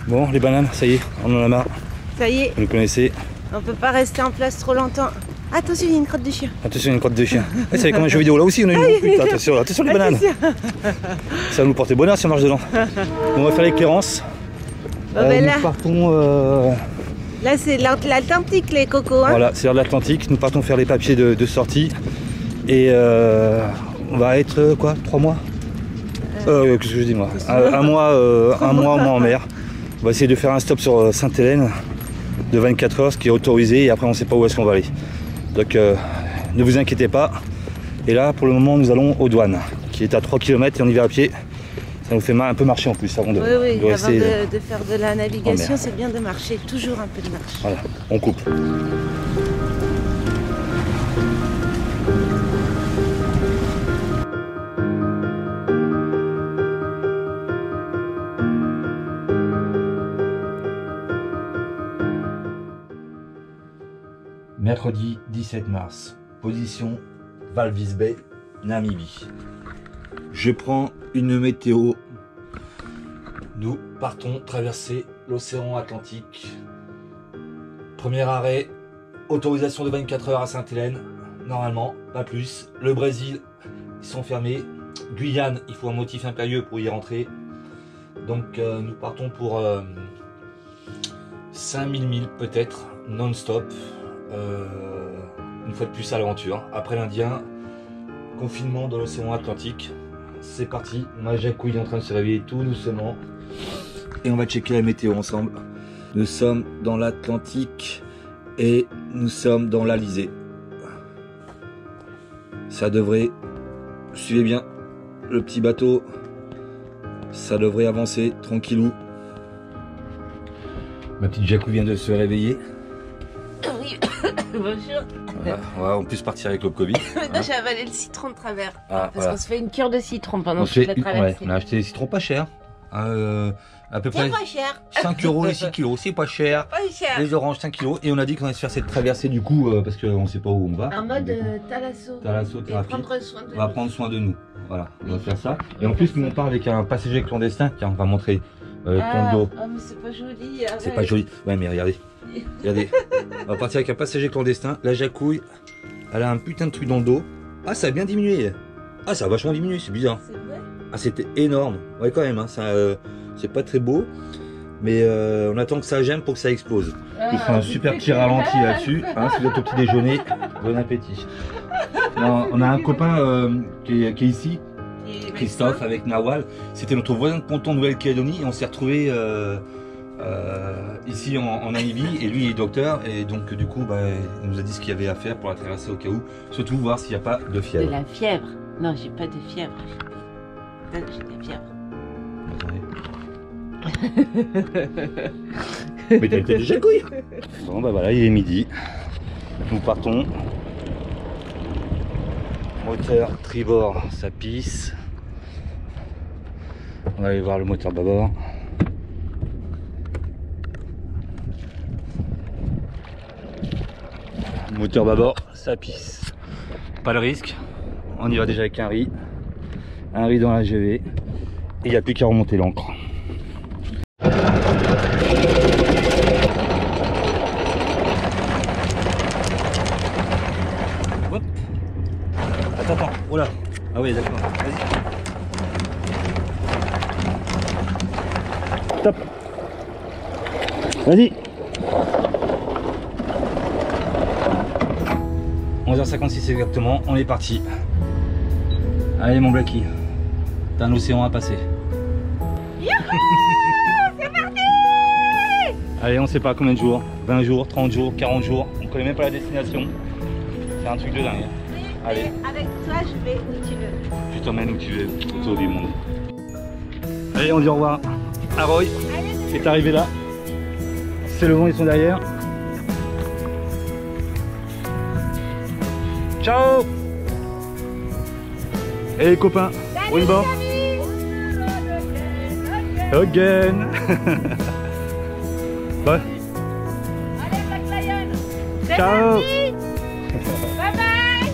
Bon, les bananes, ça y est, on en a marre. Ça y est. Vous le connaissez. On peut pas rester en place trop longtemps. Attention, il y a une crotte de chien. Attention, il y a une crotte de chien. Eh, c'est comme un jeu vidéo, là aussi on a une. Putain, attention, attention les bananes. Ça va nous porter bonheur si on marche dedans. On va faire l'éclairance. Bon, ben là, nous partons. là c'est l'Atlantique, les cocos. Hein. Voilà, c'est l'Atlantique. Nous partons faire les papiers de sortie. Et on va être quoi, 3 mois qu'est-ce que je dis moi, un mois en mer. On va essayer de faire un stop sur Sainte-Hélène de 24 heures, ce qui est autorisé, et après on ne sait pas où est-ce qu'on va aller. Donc ne vous inquiétez pas. Et là pour le moment nous allons aux douanes, qui est à 3 km et on y va à pied. Ça nous fait un peu marcher en plus avant de, oui, de rester avant de faire de la navigation, c'est bien de marcher, toujours un peu de marche. Voilà, on coupe. Mercredi 17 mars, position Walvis Bay, Namibie. Je prends une météo. Nous partons traverser l'océan Atlantique. Premier arrêt, autorisation de 24 heures à Sainte-Hélène, normalement, pas plus. Le Brésil, ils sont fermés. Guyane, il faut un motif impérieux pour y rentrer. Donc nous partons pour 5000 milles peut-être, non-stop. Une fois de plus à l'aventure. Après l'Indien, confinement dans l'océan Atlantique. C'est parti. Ma Jacouille est en train de se réveiller tout doucement. Et on va checker la météo ensemble. Nous sommes dans l'Atlantique et nous sommes dans l'Alizé. Ça devrait, suivez bien le petit bateau, ça devrait avancer tranquillou. Ma petite Jacouille vient de se réveiller. Oui, bonjour. Voilà, on peut se partir avec le Covid. Maintenant j'ai avalé le citron de travers. Ah, parce qu'on se fait une cure de citron pendant toute la traversée. On a acheté des citrons pas chers. À peu près pas cher. 5 euros les 6 kilos, c'est pas cher. Pas cher. Les oranges 5 kilos. Et on a dit qu'on allait se faire cette traversée du coup parce qu'on sait pas où on va. En mode thalasso. Thalasso thérapie. On va prendre soin de nous. Voilà, on va faire ça. Et en plus, nous on part avec un passager clandestin. Tiens, on va montrer ton dos. Oh, mais c'est pas joli. C'est pas joli. Ouais, mais regardez. Regardez. On va partir avec un passager clandestin. La Jacouille, elle a un putain de truc dans le dos. Ah, ça a bien diminué. Ah, ça a vachement diminué, c'est bizarre. C'est vrai. Ah, c'était énorme. Ouais, quand même, hein, ça, c'est pas très beau. Mais on attend que ça gêne pour que ça explose. Je ferai un super petit ralenti là-dessus. Hein, si vous êtes au petit déjeuner, bon appétit. Non, on a un copain qui est ici, Christophe, avec Nawal. C'était notre voisin de ponton Nouvelle-Calédonie et on s'est retrouvé ici en Namibie. Et lui il est docteur et donc du coup il nous a dit ce qu'il y avait à faire pour la traverser au cas où. Surtout voir s'il n'y a pas de fièvre. De la fièvre? Non, j'ai pas de fièvre. J'ai de la fièvre. Mais t'as été déjà couille. Bon bah voilà, il est midi. Nous partons. Moteur tribord, ça pisse. On va aller voir le moteur bâbord. Moteur bâbord, ça pisse. Pas le risque. On y va déjà avec un riz. Un riz dans la GV. Et il n'y a plus qu'à remonter l'ancre. Hop. Attends, oh là. Ah oui, d'accord, vas-y. Top. Vas-y. 11h56 exactement, on est parti. Allez mon Blacky, t'as un océan à passer. C'est parti. Allez, on sait pas combien de jours, 20 jours, 30 jours, 40 jours, on connaît même pas la destination. C'est un truc de dingue. Oui, allez. Avec toi, je vais où tu veux. Je t'emmène où tu veux, autour du monde. Allez, on dit au revoir à Roy, qui est arrivé là. C'est le vent, ils sont derrière. Ciao. Et les copains, au bord. Again. Bye. Allez, Black Lion. Ciao. Bye bye.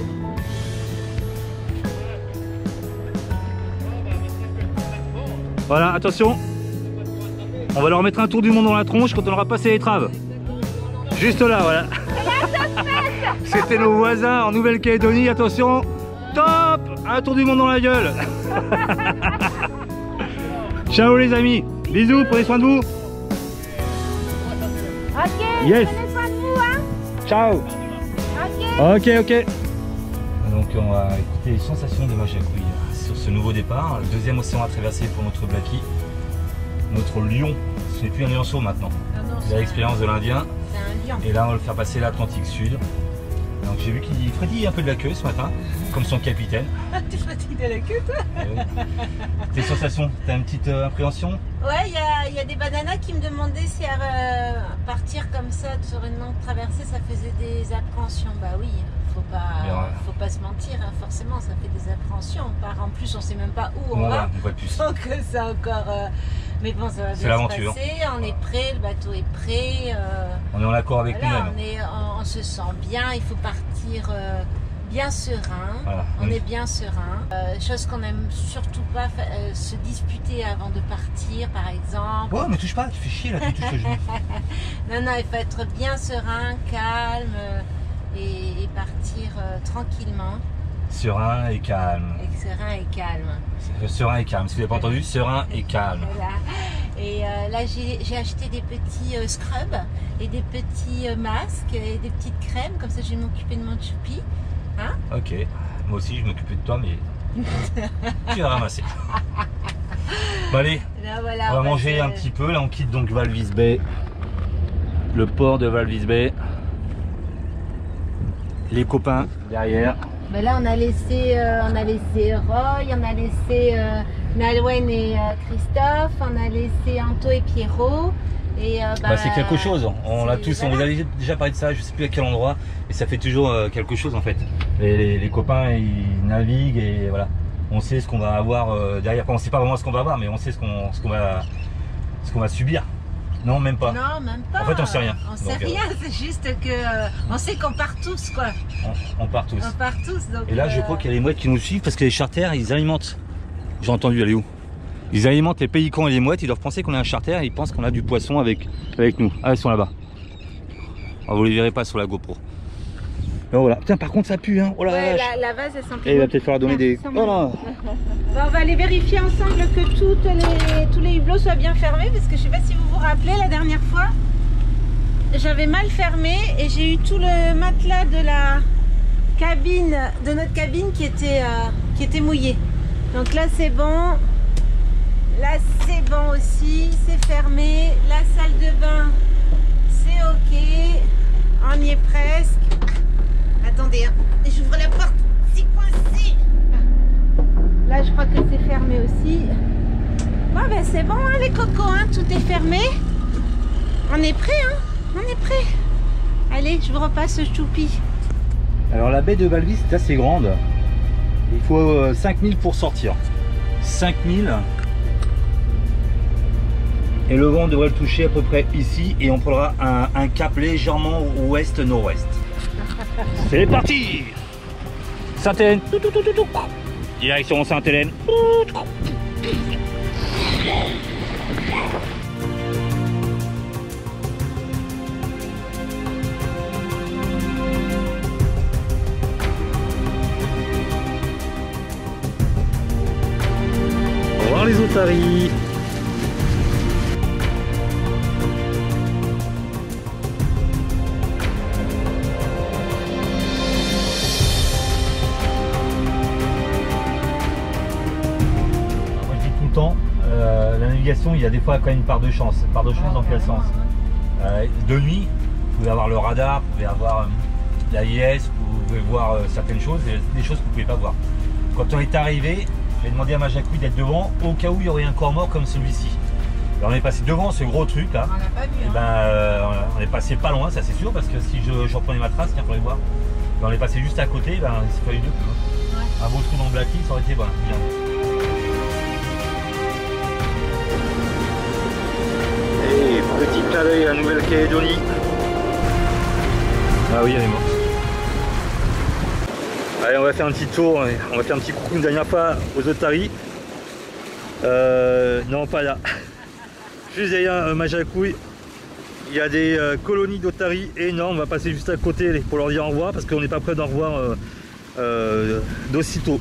Voilà, attention. On va leur mettre un tour du monde dans la tronche quand on aura passé les traves. Juste là, voilà. C'était nos voisins en Nouvelle-Calédonie, attention. Top! Un tour du monde dans la gueule. Ciao les amis. Bisous, prenez soin de vous. Ok, Yes. prenez soin de vous, hein. Ciao. Ok. Ok. Donc on va écouter les sensations de Majacouille sur ce nouveau départ. Le deuxième océan à traverser pour notre Blackie. Notre lion. Ce n'est plus un lionceau maintenant. Il a l'expérience de l'Indien. C'est un lion. Et là on va le faire passer l'Atlantique Sud. Donc j'ai vu qu'il frétille un peu de la queue ce matin, comme son capitaine. Tu fatigues de la queue, toi? Tes sensations, t'as une petite appréhension? Ouais, il y a des bananas qui me demandaient si partir comme ça sur une longue traversée, ça faisait des appréhensions. Bah oui, faut pas se mentir, hein, forcément, ça fait des appréhensions. En plus, on sait même pas où on va. On voit plus. Donc c'est encore. Mais bon, ça va bien se l'aventure. passer. On est prêt, le bateau est prêt. On est en accord avec Voilà, nous-mêmes. on se sent bien. Il faut partir bien serein. Voilà. On est bien serein. Chose qu'on aime surtout pas se disputer avant de partir, par exemple. Ouais, mais touche pas, tu fais chier là, tu touches le genou. Non, il faut être bien serein, calme et partir tranquillement. Serein et calme. Serein et calme. Serein et calme, si vous n'avez pas entendu, serein et calme. Voilà. Et là, j'ai acheté des petits scrubs et des petits masques et des petites crèmes. Comme ça, je vais m'occuper de mon choupi. Hein? Ok, moi aussi je m'occupais de toi, mais tu vas ramasser. Bon allez, Là, voilà, on va manger un petit peu. Là on quitte donc Walvis Bay, le port de Walvis Bay. Les copains derrière. Ben là, on a laissé Roy, on a laissé Nalwen et Christophe, on a laissé Anto et Pierrot. Et C'est quelque chose, on l'a tous, voilà. on vous a déjà parlé de ça, je sais plus à quel endroit, et ça fait toujours quelque chose en fait. Les copains ils naviguent et voilà, on sait ce qu'on va avoir derrière. Enfin, on sait pas vraiment ce qu'on va avoir, mais on sait ce qu'on va subir. Non, même pas. Non, même pas. En fait, on sait rien. On sait Donc, rien, c'est juste que on sait qu'on part tous quoi. on part tous. On part tous. Donc, Et là, je crois qu'il y a les mouettes qui nous suivent parce que les charters, ils alimentent. J'ai entendu, elle est où? Ils alimentent les pélicans et les mouettes, ils doivent penser qu'on a un charter et ils pensent qu'on a du poisson avec nous. Ah, ils sont là-bas. Ah, vous les verrez pas sur la GoPro. Mais voilà. Putain, par contre, ça pue, hein. Oh la ouais, vache. la vase, elle sent Et il va peut-être falloir donner des. Oh là. Bon, on va aller vérifier ensemble que tous les hublots soient bien fermés parce que je sais pas si vous vous rappelez, la dernière fois, j'avais mal fermé et j'ai eu tout le matelas de la cabine, de notre cabine qui était mouillé. Donc là, c'est bon. Là, c'est bon aussi. C'est fermé. La salle de bain, c'est ok. On y est presque. Attendez, hein. J'ouvre la porte. C'est coincé. Là, je crois que c'est fermé aussi. Bon, ben c'est bon, hein, les cocos, hein, tout est fermé. On est prêt, hein. On est prêt. Allez, je vous repasse le choupi. Alors, la baie de Walvis est assez grande. Il faut 5000 pour sortir. 5000. Et le vent devrait le toucher à peu près ici. Et on prendra un cap légèrement ouest-nord-ouest. C'est parti! Sainte-Hélène. Direction Sainte-Hélène. Au revoir les otaries. La navigation, il y a des fois quand même une part de chance. Part de chance dans quel sens? De nuit, vous pouvez avoir le radar, vous pouvez avoir l'AIS, vous pouvez voir certaines choses, et des choses que vous ne pouvez pas voir. Quand on est arrivé, j'ai demandé à Majacouille d'être devant au cas où il y aurait un corps mort comme celui-ci. Alors on est passé devant ce gros truc là. On l'a pas vu. Et on est passé pas loin, ça c'est sûr, parce que si je reprenais ma trace, tiens, pour les voir, on est passé juste à côté, c'est pas eu deux. Ouais. Un beau trou dans le Blackie, ça aurait été bon. Bien. Et petit clin d'œil à la Nouvelle-Calédonie. Ah oui, elle est morte. Allez, on va faire un petit tour, on va faire un petit coucou une dernière fois aux otaries. Non, pas là. Juste derrière ma jacouille, il y a des colonies d'otaries énormes. On va passer juste à côté pour leur dire au revoir parce qu'on n'est pas prêt d'en revoir d'aussitôt.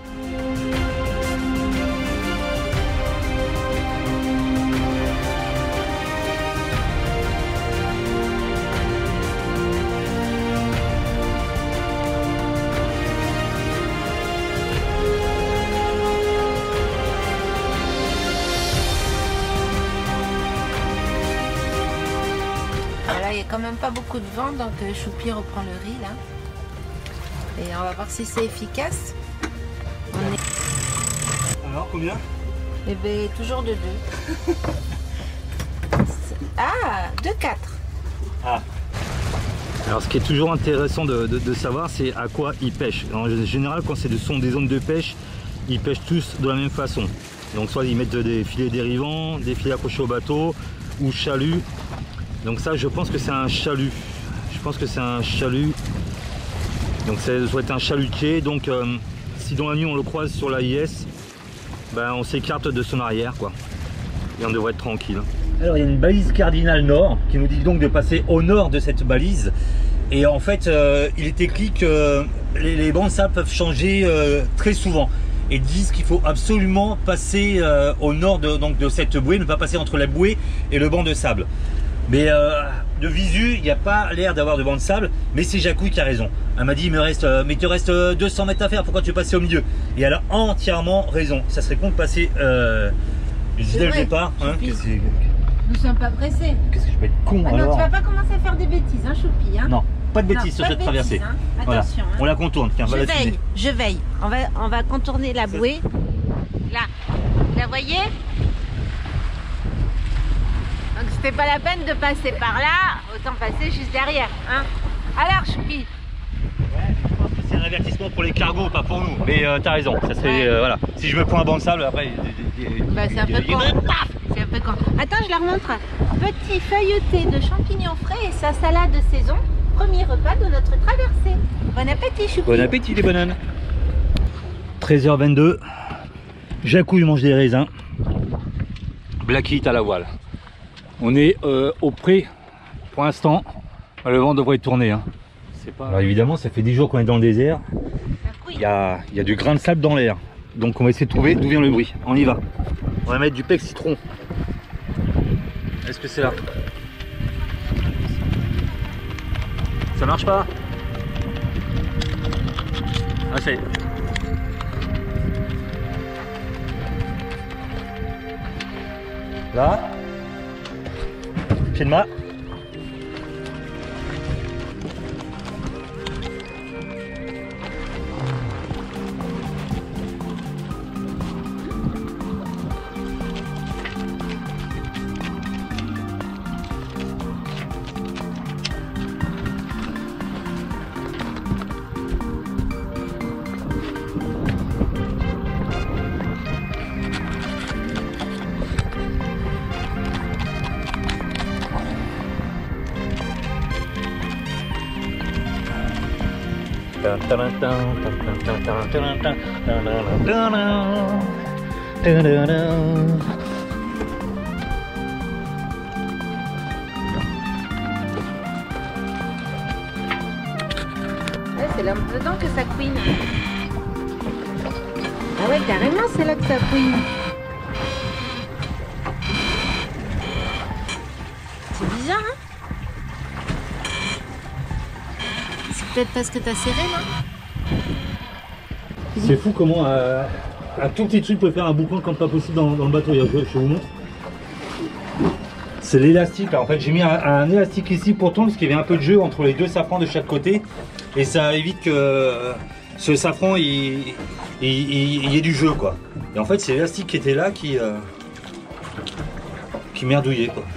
Voilà, il n'y a quand même pas beaucoup de vent, donc Choupi reprend le riz là. Et on va voir si c'est efficace. On est... Alors combien? Eh bien, toujours de 2. Ah, de 4. Ah. Alors ce qui est toujours intéressant de savoir, c'est à quoi ils pêchent. En général, quand c'est des zones de pêche, ils pêchent tous de la même façon. Donc soit ils mettent des filets dérivants, des filets accrochés au bateau ou chalut. Donc ça, je pense que c'est un chalut. Je pense que c'est un chalut. Donc ça doit être un chalutier. Donc si dans la nuit on le croise sur l'AIS, ben, on s'écarte de son arrière, quoi. Et on devrait être tranquille. Alors il y a une balise cardinale nord qui nous dit donc de passer au nord de cette balise. Et en fait, il est écrit que les bancs de sable peuvent changer très souvent. Et disent qu'il faut absolument passer au nord de cette bouée, ne pas passer entre la bouée et le banc de sable. Mais de visu, il n'y a pas l'air d'avoir de banc de sable, mais c'est Jacouille qui a raison. Elle m'a dit, mais il te reste 200 mètres à faire, pourquoi tu es passé au milieu? Et elle a entièrement raison. Ça serait con de passer, je disais dès le départ, hein, Nous ne sommes pas pressés. qu'est-ce que je peux être con Ah non, alors? tu vas pas commencer à faire des bêtises, hein, Choupi, hein? Non, pas de bêtises Non, sur pas cette de traversée. bêtises, hein. Voilà. Attention, hein. On la contourne, tiens, va la filmer. Je veille. On va contourner la bouée. Là, vous la voyez? Donc c'était pas la peine de passer par là, autant passer juste derrière, hein? Alors Choupi, Ouais, je pense que c'est un avertissement pour les cargos, pas pour nous. Mais t'as raison, ça serait, Ouais. voilà. Si je me prends un banc de sable, après... bah, c'est un peu con. C'est un peu con. Attends, je leur montre. Petit feuilleté de champignons frais et sa salade de saison. Premier repas de notre traversée. Bon appétit Choupi. Bon appétit les bananes. 13h22. Jacouille mange des raisins. Blacky est à la voile. On est au pré pour l'instant. Le vent devrait tourner. Hein. Alors évidemment, ça fait 10 jours qu'on est dans le désert. Il y a du grain de sable dans l'air. Donc on va essayer de trouver d'où vient le bruit. On y va. On va mettre du pec citron. Est-ce que c'est là? Ça marche pas? Ah ça y est. Là. Pied de mât. C'est là dedans que ça couine. Ah ouais, carrément, c'est là que ça couine. C'est bizarre, hein? C'est peut-être parce que t'as serré, là? C'est fou comment un tout petit truc peut faire un boucan comme pas possible dans le bateau. Je vous montre. C'est l'élastique là. En fait, j'ai mis un élastique ici pourtant parce qu'il y avait un peu de jeu entre les deux safrans de chaque côté. Et ça évite que ce safran il y ait du jeu quoi. Et en fait, c'est l'élastique qui était là qui merdouillait quoi.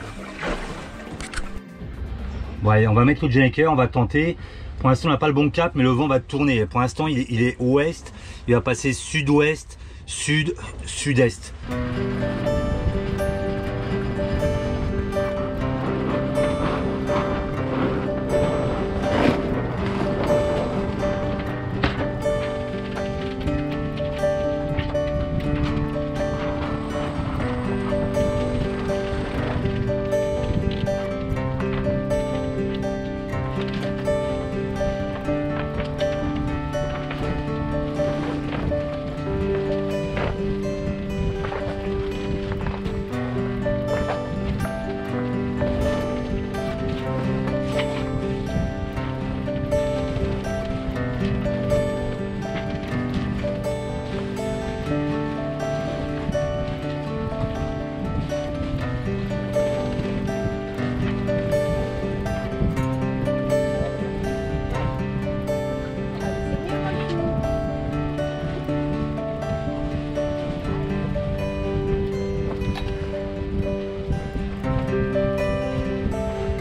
Bon allez, on va mettre le Jenneker, on va tenter. Pour l'instant, on n'a pas le bon cap, mais le vent va tourner. Pour l'instant, il est ouest. Il va passer sud-ouest, sud, sud-est.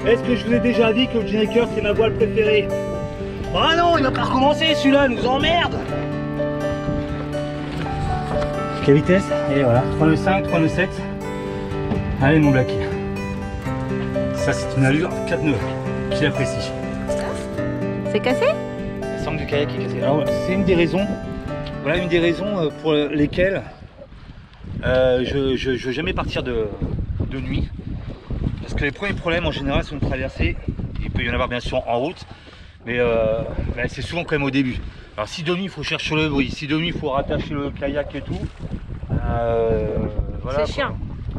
Est-ce que je vous ai déjà dit que le Gennaker c'est ma voile préférée? Ah non, il va pas recommencer celui-là, il nous emmerde. Quelle vitesse? Et voilà, 3,5, 3,7. Allez mon Blacky. Ça c'est une allure 4 nœuds qu'il apprécie. C'est cassé? La sangle du kayak est cassée. Alors c'est une des raisons, voilà une des raisons pour lesquelles je ne veux jamais partir de nuit. Parce que les premiers problèmes en général sur une traversée, il peut y en avoir bien sûr en route, mais c'est souvent quand même au début. Alors si de nuit il faut chercher le bruit, si de nuit il faut rattacher le kayak et tout, voilà. C'est chiant.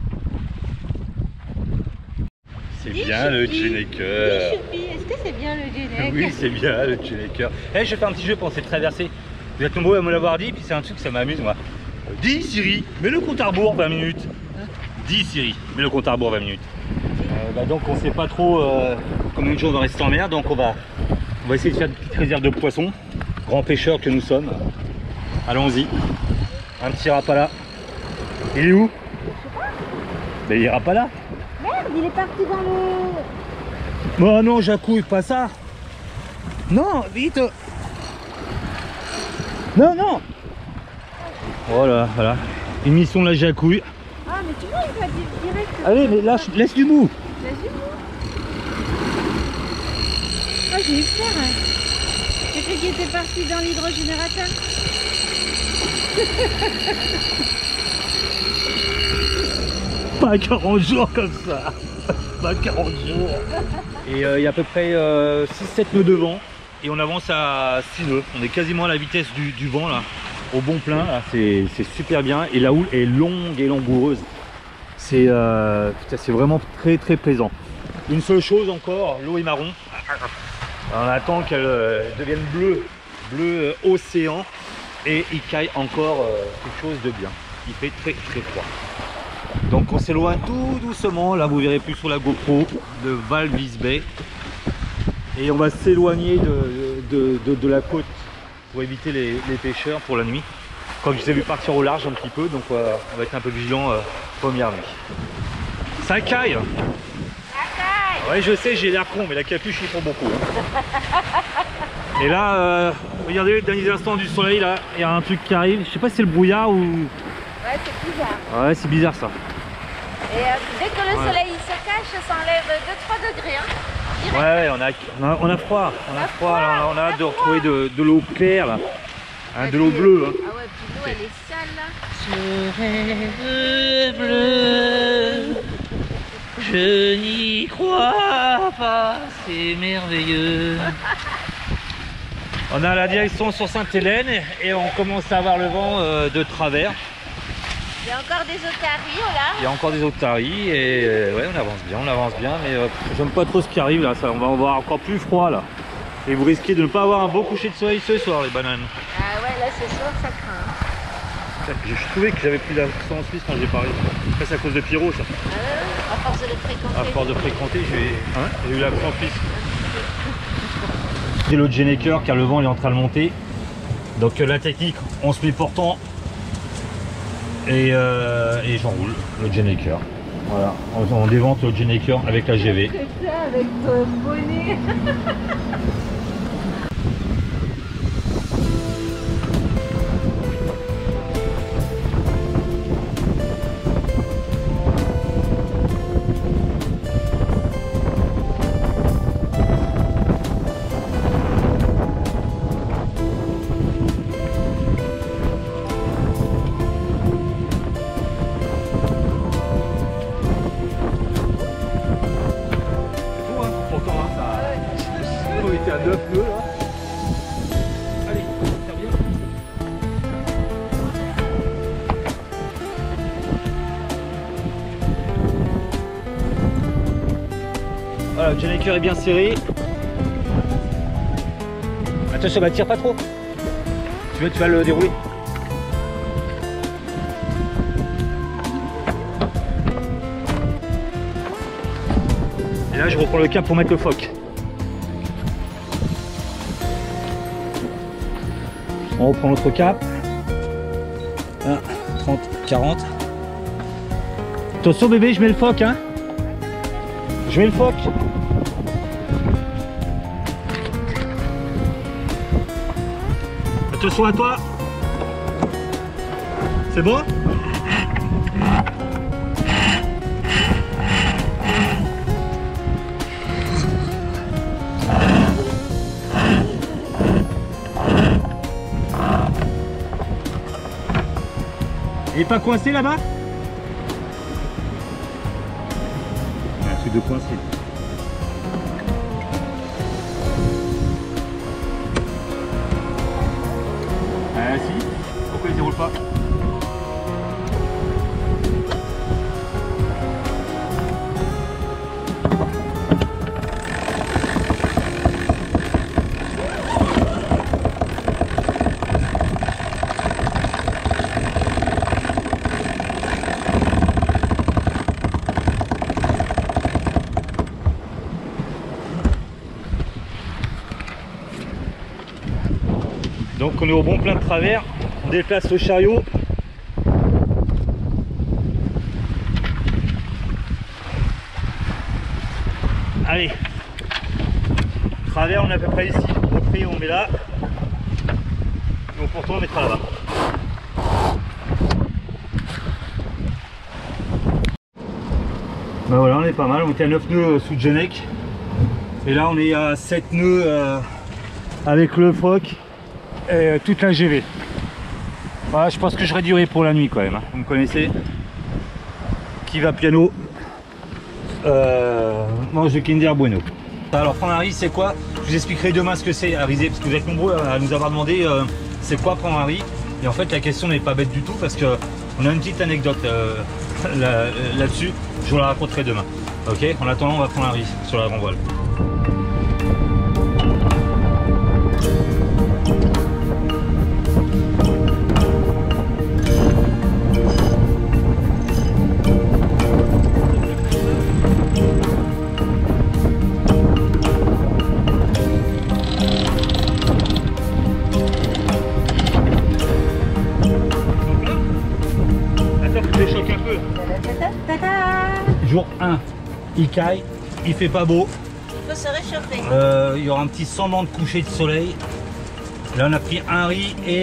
C'est bien le Gennaker. Est-ce que c'est bien le Gennaker? Oui, c'est bien le Gennaker. Eh, je vais faire un petit jeu pendant cette traversée. Vous êtes nombreux à me l'avoir dit, puis c'est un truc que ça m'amuse moi. Dis Siri, mets le compte à rebours 20 minutes. Dis Siri, mets le compte à rebours 20 minutes. Donc on sait pas trop combien de jours on va rester en mer, donc on va essayer de faire une petite réserve de poissons. Grands pêcheurs que nous sommes. Allons-y. Un petit rapala. Il est où? Ben il ira pas là. Merde, il est parti dans le... Oh non, Jacouille, pas ça. Non, vite. Non, non. Voilà, voilà. Une mission de la Jacouille. Ah, mais tu vois, il va direct... Allez, mais lâche, laisse du mou. Laisse du mou. Ah, j'ai eu peur. Hein. J'ai cru qu'il était parti dans l'hydrogénérateur. Pas 40 jours comme ça. Pas 40 jours. Et il y a à peu près 6-7 nœuds de vent. Et on avance à 6 nœuds. On est quasiment à la vitesse du vent là. Au bon plein. C'est super bien. Et la houle est longue et langoureuse. C'est vraiment très très plaisant. Une seule chose encore, l'eau est marron. On attend qu'elle devienne bleu océan. Et il caille encore quelque chose de bien. Il fait très très froid. Donc on s'éloigne tout doucement, là vous verrez plus sur la GoPro de Val Visbay. Et on va s'éloigner de la côte pour éviter les pêcheurs pour la nuit. Comme je les ai vu partir au large un petit peu, donc on va être un peu vigilant première nuit. Ça caille. Ouais je sais, j'ai l'air con, mais la capuche il prend beaucoup. Hein. Et là, regardez les derniers instants du soleil, là, il y a un truc qui arrive. Je sais pas si c'est le brouillard ou... Ouais, c'est bizarre. Ouais, c'est bizarre ça. Et dès que le soleil il se cache, ça enlève 2-3 degrés. Hein. Ouais, on a froid. On a froid, là, on a hâte de retrouver de l'eau claire, là. Hein, de l'eau bleue. Hein. Ah ouais, puis l'eau elle est sale là. Ce rêve bleu, je n'y crois pas, c'est merveilleux. On a la direction sur Sainte-Hélène et on commence à avoir le vent de travers. Il y a encore des otaries là. Il y a encore des otaries et ouais, on avance bien, mais j'aime pas trop ce qui arrive là, on va avoir encore plus froid là. Et vous risquez de ne pas avoir un beau coucher de soleil ce soir les bananes. Ah ouais, là ce soir ça craint. Je trouvais que j'avais plus d'accent en Suisse quand j'ai parlé. Après c'est à cause de Pierrot ça. À force de le fréquenter. À force de fréquenter, j'ai eu l'accent suisse. C'est le Gennaker car le vent il est en train de monter. Donc la technique, on se met portant et j'enroule le Gennaker. Voilà, on dévente le Gennaker avec la GV. C'est ça, avec ton bonnet. À 9 nœuds là. Allez, ça bien. Voilà, le Gennaker est bien serré. Attention, bah tire pas trop. Tu vas le dérouler. Et là je reprends le cap pour mettre le phoque. On reprend notre cap. 1, 30, 40. Attention bébé, je mets le phoque hein. Je mets le phoque. Attention à toi. C'est bon? Il est pas coincé là-bas? Un truc de coincé. Ah si, pourquoi il déroule pas? Donc on est au bon plein de travers, on déplace le chariot. Allez, travers on est à peu près ici, repris on met là, donc pour toi on mettra là-bas. Ben voilà, on est pas mal, on était à 9 nœuds sous Genec, et là on est à 7 nœuds avec le phoque. Et toute la GV. Voilà, je pense que je réduirai pour la nuit quand même. Hein. Vous me connaissez. Qui va piano mange de Kinder Bueno. Alors prendre un riz c'est quoi? Je vous expliquerai demain ce que c'est à riser parce que vous êtes nombreux à nous avoir demandé c'est quoi prendre un riz. Et en fait la question n'est pas bête du tout parce que on a une petite anecdote là-dessus. Je vous la raconterai demain. Ok. En attendant on va prendre un riz sur la grand voile. Jour 1, il caille, il fait pas beau. Il faut se réchauffer. Il y aura un petit semblant de coucher de soleil. Là on a pris un riz et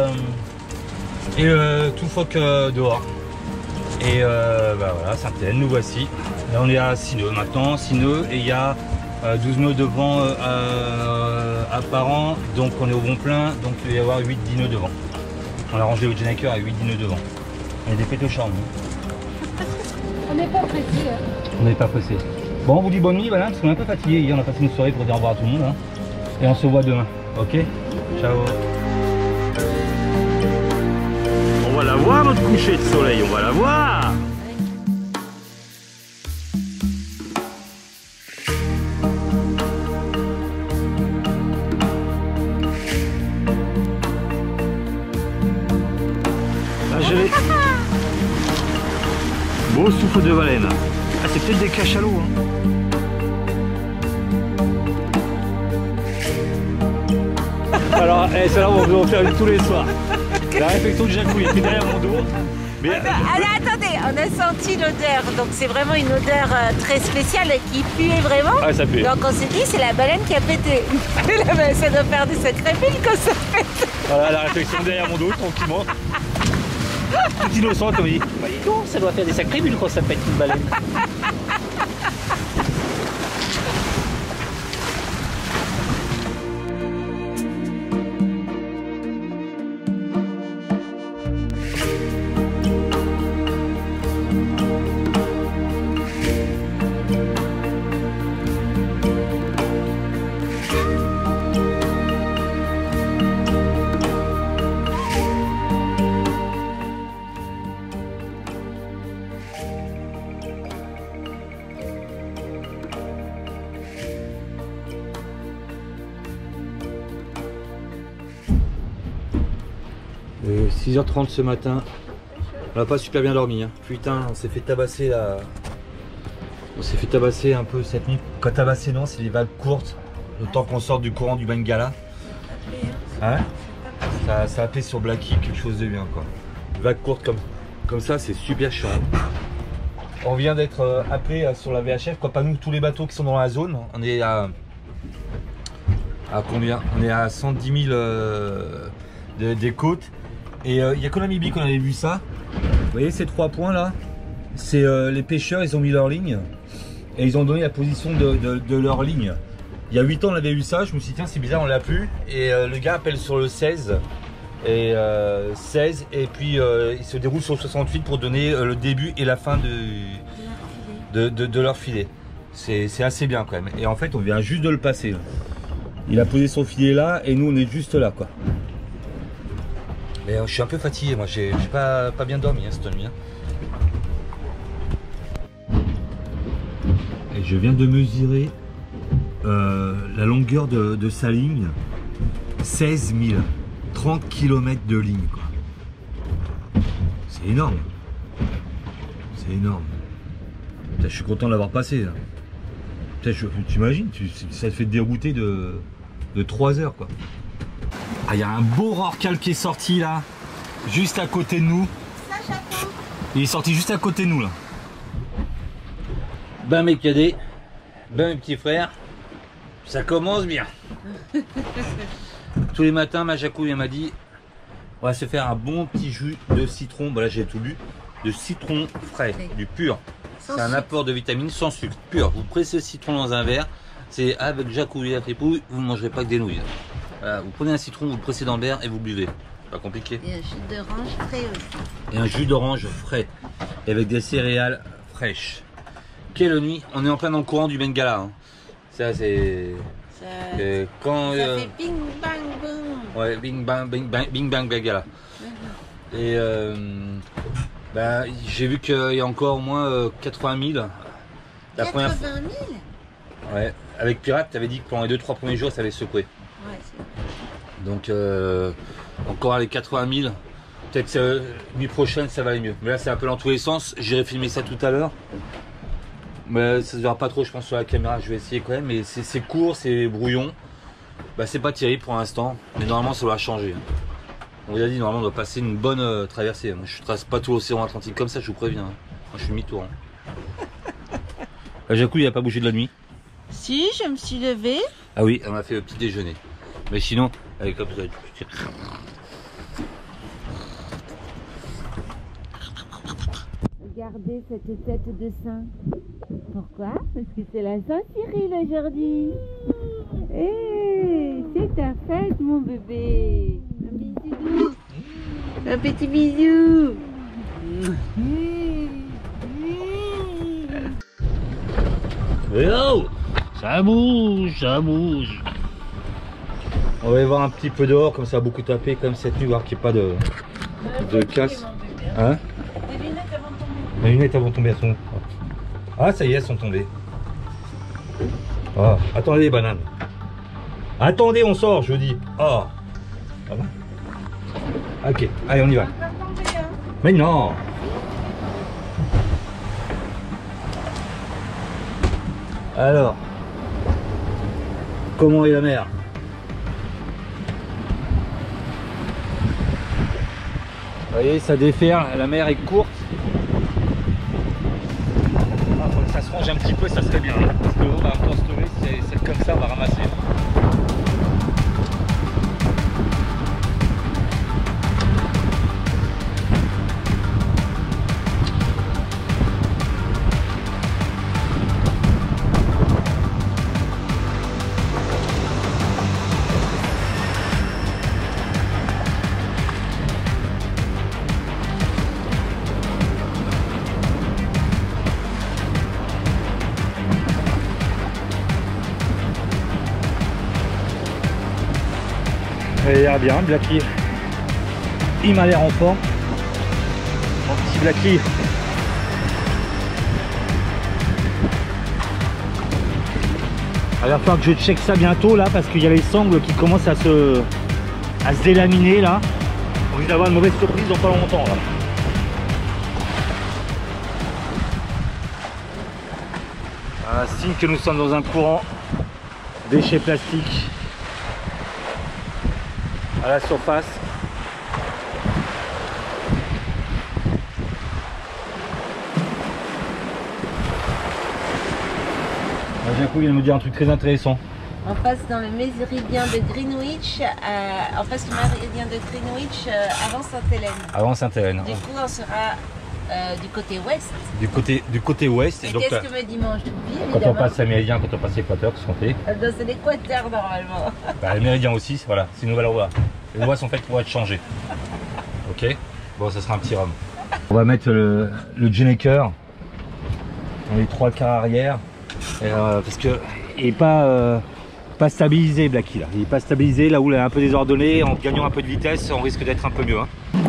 tout phoque dehors. Et bah voilà, Sainte-Hélène, nous voici. Là on est à 6 nœuds maintenant, 6 nœuds et il y a 12 nœuds de vent apparent, donc on est au bon plein, donc il va y avoir 8-10 nœuds de vent. On a rangé le Genecker à 8-10 nœuds de vent. Il y a des pétochants. On n'est pas pressé. On n'est pas pressé. Bon, on vous dit bonne nuit, voilà, parce qu'on est un peu fatigué. Hier, on a passé une soirée pour dire au revoir à tout le monde. Hein. Et on se voit demain. Ok? Ciao. On va la voir, notre coucher de soleil. On va la voir. Là, je vais... Beau souffle de baleine. Ah, c'est peut-être des cachalots. Hein. Alors, c'est là où on va faire une tous les soirs. La réflexion de Jacou, il était derrière mon dos. Mais... Alors attendez, on a senti l'odeur, donc c'est vraiment une odeur très spéciale qui puait vraiment. Ah, ça pue. Donc on s'est dit c'est la baleine qui a pété. Ça doit faire des sacrés bulles quand ça pète. Voilà la réflexion derrière mon dos, tranquillement. Tout innocent comme il dit. Bah dis donc, ça doit faire des sacrés bulles quand ça pète une baleine. Et 6h30 ce matin, on n'a pas super bien dormi. Hein. Putain, on s'est fait tabasser là. On s'est fait tabasser un peu cette nuit. Quand tabasser, non, c'est des vagues courtes. Le temps qu'on sorte du courant du Bengala. Hein, ça a appelé sur Blacky quelque chose de bien quoi. Vagues courtes comme ça, c'est super chiant. On vient d'être appelé sur la VHF, quoi, pas nous, tous les bateaux qui sont dans la zone. On est à combien? On est à 110 000 des côtes. Et il n'y a qu'en Namibie qu'on avait vu ça. Vous voyez ces 3 points là, c'est les pêcheurs, ils ont mis leur ligne et ils ont donné la position de leur ligne. Il y a 8 ans on avait vu ça, je me suis dit tiens c'est bizarre on l'a plus. Et le gars appelle sur le 16 et 16 et puis il se déroule sur le 68 pour donner le début et la fin de leur filet. C'est assez bien quand même. Et en fait on vient juste de le passer là. Il a posé son filet là et nous on est juste là quoi. Mais je suis un peu fatigué moi, j'ai pas bien dormi hein, cette nuit. Hein. Et je viens de mesurer la longueur de sa ligne, 16 000, 30 km de ligne quoi. C'est énorme. C'est énorme. Putain, je suis content de l'avoir passé là. T'imagines, ça te fait dérouter de 3 heures quoi. Ah, il y a un beau rorqual qui est sorti là, juste à côté de nous. Il est sorti juste à côté de nous là. Ben mes cadets, ben mes petits frères, ça commence bien. Tous les matins, ma Jacou m'a dit, on va se faire un bon petit jus de citron. Bon là j'ai tout bu, de citron frais, du pur. C'est un apport de vitamines sans sucre, pur. Vous pressez le citron dans un verre, c'est avec Jacou et la tripouille, vous ne mangerez pas que des nouilles. Voilà, vous prenez un citron, vous le pressez dans le verre et vous buvez. Pas compliqué. Et un jus d'orange frais aussi. Et un jus d'orange frais. Et avec des céréales fraîches. Quelle nuit. On est en plein dans le courant du Bengala. Hein. Ça c'est... quand... Ça fait bing bang boom. Ouais, bing bang Bengala. Et bah, j'ai vu qu'il y a encore au moins 80 000. La 80 000 Ouais, avec Pirate, t'avais dit que pendant les 2-3 premiers jours ça avait secoué. Ouais, c'est... Donc encore les 80 000. Peut-être nuit prochaine ça va aller mieux. Mais là c'est un peu dans tous les sens. J'irai filmer ça tout à l'heure. Mais ça se verra pas trop je pense sur la caméra. Je vais essayer quand même. Mais c'est court, c'est brouillon. Bah c'est pas terrible pour l'instant. Mais normalement ça va changer. On vous a dit normalement on doit passer une bonne traversée. Moi je trace pas tout l'océan Atlantique comme ça, je vous préviens. Moi je suis mi-tour. Hein. Jacou il a pas bougé de la nuit. Si, je me suis levée. Ah oui, elle m'a fait le petit déjeuner. Mais sinon, avec comme ça. Regardez cette tête de sein. Pourquoi? Parce que c'est la Saint-Cyril aujourd'hui. Hé, c'est ta fête mon bébé. Un bisou. Un petit bisou. Hello, ça bouge, ça bouge. On va aller voir un petit peu dehors, comme ça a beaucoup tapé comme cette nuit, voir qu'il n'y ait pas de casse. Hein? Les lunettes elles vont tomber. Les lunettes elles vont tomber, elles sont... Ah ça y est, elles sont tombées. Oh, attendez les bananes. Attendez, on sort, je vous dis. Oh. Ah bon? Ok, allez on y va. Mais non. Alors, comment est la mer? Vous voyez, ça déferle, la mer est courte. Ah, faut que ça se range un petit peu, ça serait bien. Hein, parce que l'eau va encore se trouver, c'est comme ça, on va ramasser. Il a l'air bien, Blacky. Il m'a l'air en forme. Mon petit Blacky. Il va falloir que je check ça bientôt là parce qu'il y a les sangles qui commencent à se délaminer là. On risque d'avoir une mauvaise surprise dans pas longtemps là. Un signe que nous sommes dans un courant déchets plastiques à la surface. Jacou vient de me dire un truc très intéressant. On passe dans le méridien de Greenwich, on passe le méridien de Greenwich avant Sainte-Hélène. Avant Sainte-Hélène. Du coup, on sera du côté ouest. Du côté ouest. Et donc, qu'est-ce que me dimanche d'oubli, quand évidemment. on passe le méridien, quand on passe l'équateur, qu'est-ce qu'on fait? C'est l'équateur normalement. Bah, le méridien aussi, voilà, c'est une nouvelle loi. Les lois sont faites pour être changées. Ok. Bon, ça sera un petit rhum. On va mettre le Geneker dans les 3 quarts arrière. Parce que il n'est pas stabilisé, Blacky là. Il n'est pas stabilisé, là où il est un peu désordonné. En gagnant un peu de vitesse, on risque d'être un peu mieux. Hein.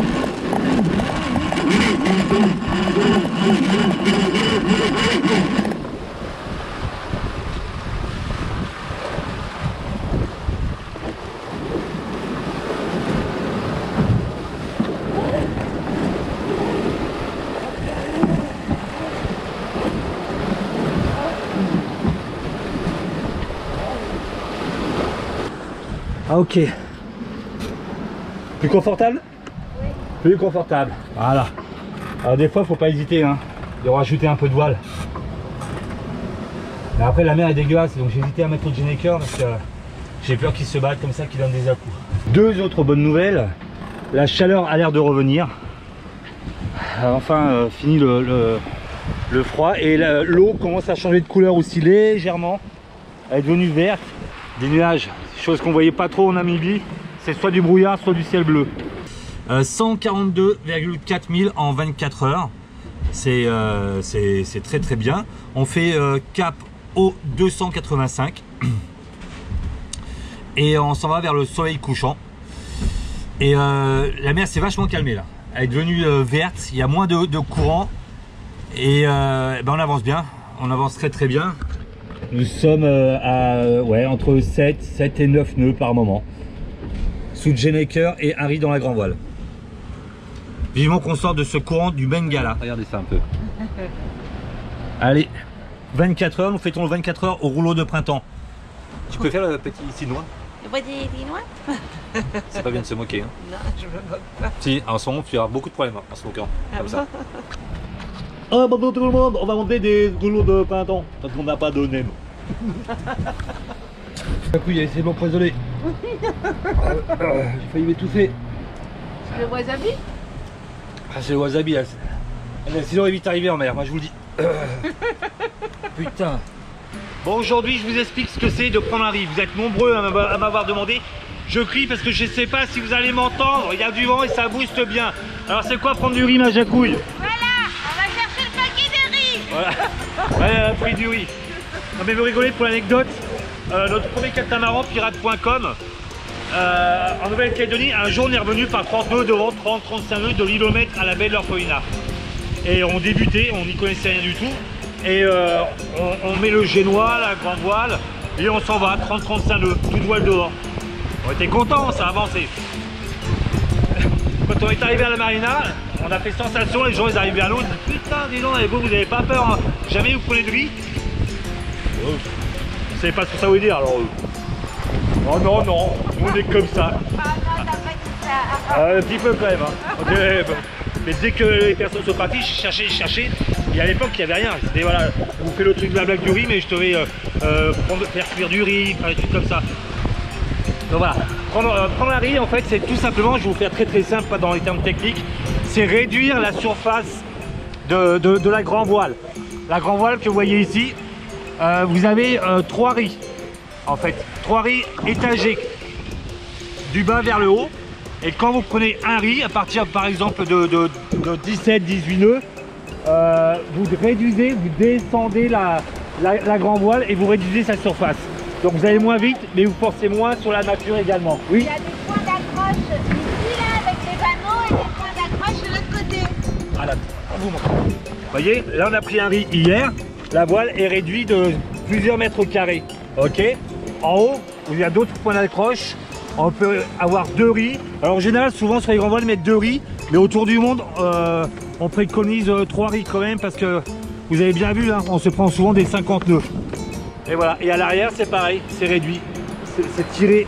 Ah ok. Plus confortable? Oui. Plus confortable. Voilà. Alors des fois faut pas hésiter hein, de rajouter un peu de voile. Mais après la mer est dégueulasse donc j'ai hésité à mettre le Geneker parce que j'ai peur qu'il se batte comme ça, qu'il donne des à-coups. Deux autres bonnes nouvelles. La chaleur a l'air de revenir. Enfin fini le froid et l'eau commence à changer de couleur aussi légèrement. Elle est devenue verte. Des nuages, chose qu'on voyait pas trop en Namibie, c'est soit du brouillard soit du ciel bleu. 142,4 000 en 24 heures, c'est très très bien. On fait cap au 285 et on s'en va vers le soleil couchant. Et la mer s'est vachement calmée là, elle est devenue verte, il y a moins de courant et ben on avance bien, on avance très très bien. Nous sommes à entre 7 et 9 nœuds par moment. Sous Geneker et Harry dans la grand voile. Vivement qu'on sorte de ce courant du Bengala. Regardez ça un peu. Allez, 24 heures, nous fêtons le 24 heures au rouleau de printemps. Tu peux faire le petit Sinois? Le petit Sinois? C'est pas bien de se moquer. Hein. Non, je me moque pas. Si, en ce moment, tu auras beaucoup de problèmes en se moquant. Comme ça. Oh bonjour tout le monde, on va monter des rouleaux de printemps parce qu'on n'a pas de nem. Couille, c'est m'empoisonner. J'ai failli m'étouffer. C'est le wasabi? Ah, c'est le wasabi là. Sinon, il est vite arrivé en mer, moi je vous le dis. Putain. Bon, aujourd'hui je vous explique ce que c'est de prendre un riz. Vous êtes nombreux à m'avoir demandé. Je crie parce que je sais pas si vous allez m'entendre. Il y a du vent et ça booste bien. Alors c'est quoi prendre du riz, ma jacouille? Voilà, ouais, le prix du riz. Non mais vous rigolez pour l'anecdote, notre premier catamaran pirate.com en Nouvelle-Calédonie, un jour on est revenu par 30 nœuds de vent, 30-35 nœuds de l'hylomètre à la baie de l'Orphelinat. Et on débutait, on n'y connaissait rien du tout. Et on met le génois, la grande voile, et on s'en va, 30-35 nœuds, toute voile dehors. On était contents, ça a avancé. Quand on est arrivé à la marina, on a fait sensation, les gens ils arrivaient à l'eau, ils disent putain dis donc, et vous n'avez pas peur, hein. Jamais vous prenez de riz. Oh, vous savez pas ce que ça veut dire alors. Oh non, non, nous on est comme ça. Ah non, t'as pas dit ça. Un petit peu quand même. Hein. Mais dès que les personnes sont parties, je cherchais. Et à l'époque il n'y avait rien. C'était voilà, on fait le truc de la blague du riz, mais je devais faire cuire du riz, faire des trucs comme ça. Donc voilà, prendre un riz en fait c'est tout simplement, je vais vous faire très simple, pas dans les termes techniques, c'est réduire la surface de la grand voile. La grand voile que vous voyez ici, vous avez 3 riz en fait, 3 riz étagés du bas vers le haut. Et quand vous prenez un riz, à partir par exemple de 17-18 nœuds, vous réduisez, vous descendez la grand voile et vous réduisez sa surface. Donc vous allez moins vite, mais vous forcez moins sur la nature également. Oui. Il y a des points d'accroche ici là avec les vanneaux et des points d'accroche de l'autre côté. Ah là, vous voyez, là on a pris un riz hier, la voile est réduite de plusieurs mètres carrés. Ok. En haut, il y a d'autres points d'accroche. On peut avoir 2 riz. Alors en général, souvent sur les grands voiles, ils mettent 2 riz, mais autour du monde, on préconise 3 riz quand même parce que vous avez bien vu, hein, on se prend souvent des 50 nœuds. Et voilà, et à l'arrière c'est pareil, c'est réduit, c'est tiré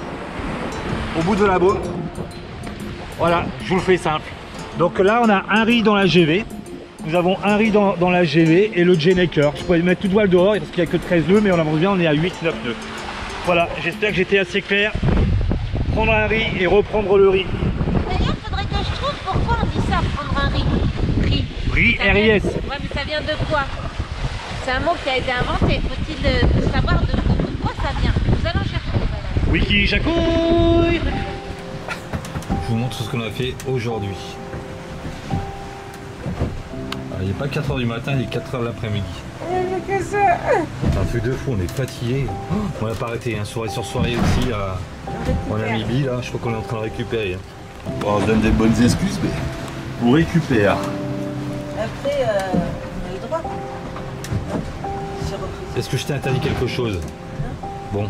au bout de la baume. Voilà, je vous le fais simple. Donc là on a un riz dans la GV, nous avons un riz dans la GV et le Geneker. Je pourrais mettre toute voile dehors parce qu'il n'y a que 13 nœuds, mais on avance bien, on est à 8-9 nœuds. Voilà, j'espère que j'étais assez clair. Prendre un riz et reprendre le riz. D'ailleurs, faudrait que je trouve pourquoi on dit ça, prendre un riz. Riz Ça vient- RIS. Ouais, mais ça vient de quoi? C'est un mot qui a été inventé. Faut-il savoir de quoi ça vient? Nous allons chercher. Voilà. Wiki Jacouille. Je vous montre ce qu'on a fait aujourd'hui. Il n'est pas 4 h du matin, il est 4 h de l'après-midi. C'est un truc de fou, on est fatigué. On n'a pas arrêté, hein. Soirée sur soirée aussi en Namibie, là, je crois qu'on est en train de récupérer. Bon, on se donne des bonnes excuses, mais on récupère. Après, on a le droit. Est-ce que je t'ai interdit quelque chose? Bon.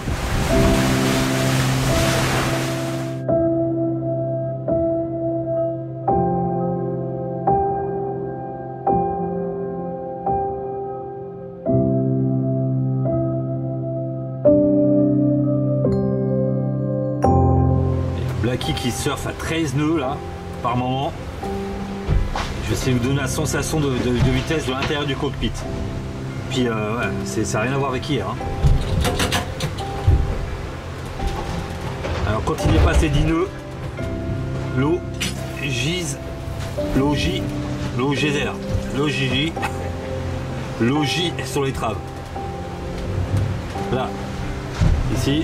Blacky qui surfe à 13 nœuds là par moment. Je vais essayer de vous donner la sensation de vitesse de l'intérieur du cockpit. Puis ouais, ça n'a rien à voir avec hier. Hein. Alors quand il est passé 10 nœuds, l'eau gise, l'eau gît sur les traves. Là, ici.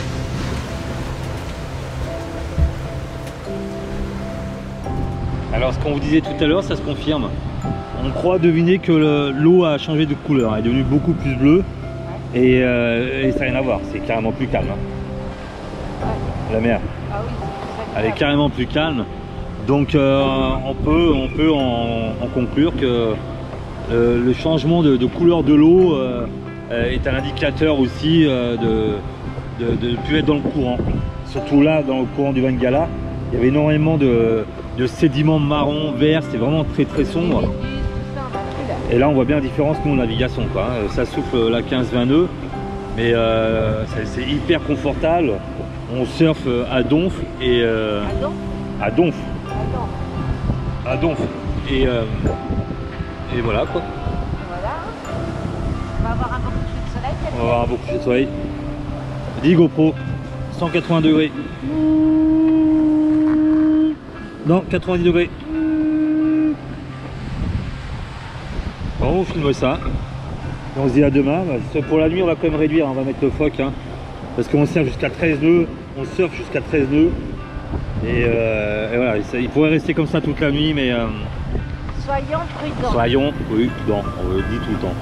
Alors ce qu'on vous disait tout à l'heure, ça se confirme. On croit deviner que l'eau a changé de couleur, elle est devenue beaucoup plus bleue et ça n'a rien à voir, c'est carrément plus calme. Hein. La mer, Ah oui, elle est carrément plus calme. Donc on peut en conclure que le changement de couleur de l'eau est un indicateur aussi de ne plus être dans le courant. Surtout là, dans le courant du Vangala, il y avait énormément de sédiments marron, vert, c'est vraiment très sombre. Et là on voit bien la différence nous en navigation quoi. Ça souffle la 15-20 nœuds, mais c'est hyper confortable. On surfe à Donf et à Donf. Et voilà quoi. Voilà. On va avoir un beau coucher de soleil. On va avoir un beau coucher de soleil. 10 GoPro, 180 degrés. Non, 90 degrés. Bon, on filme ça. Et on se dit à demain. Pour la nuit, on va quand même réduire. On va mettre le phoque. Hein, parce qu'on surfe jusqu'à 13 nœuds. On surfe jusqu'à 13 nœuds. Et voilà, il pourrait rester comme ça toute la nuit. Mais Soyons prudents. soyons prudents. On le dit tout le temps.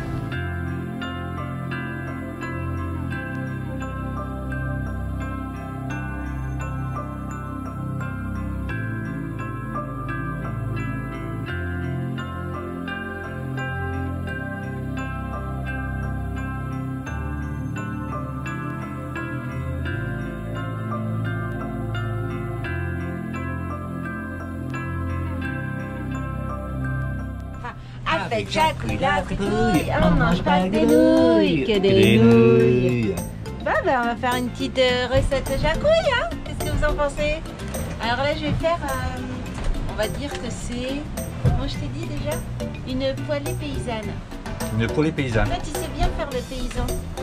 Avec Jacouille la fritouille, on mange pas que des nouilles, que des nouilles. Bah, on va faire une petite recette Jacouille, hein. Qu'est-ce que vous en pensez? Alors là, je vais faire, on va dire que c'est, comment je t'ai dit déjà? Une poêlée paysanne. Une poêlée paysanne. Toi, tu sais bien faire le paysan.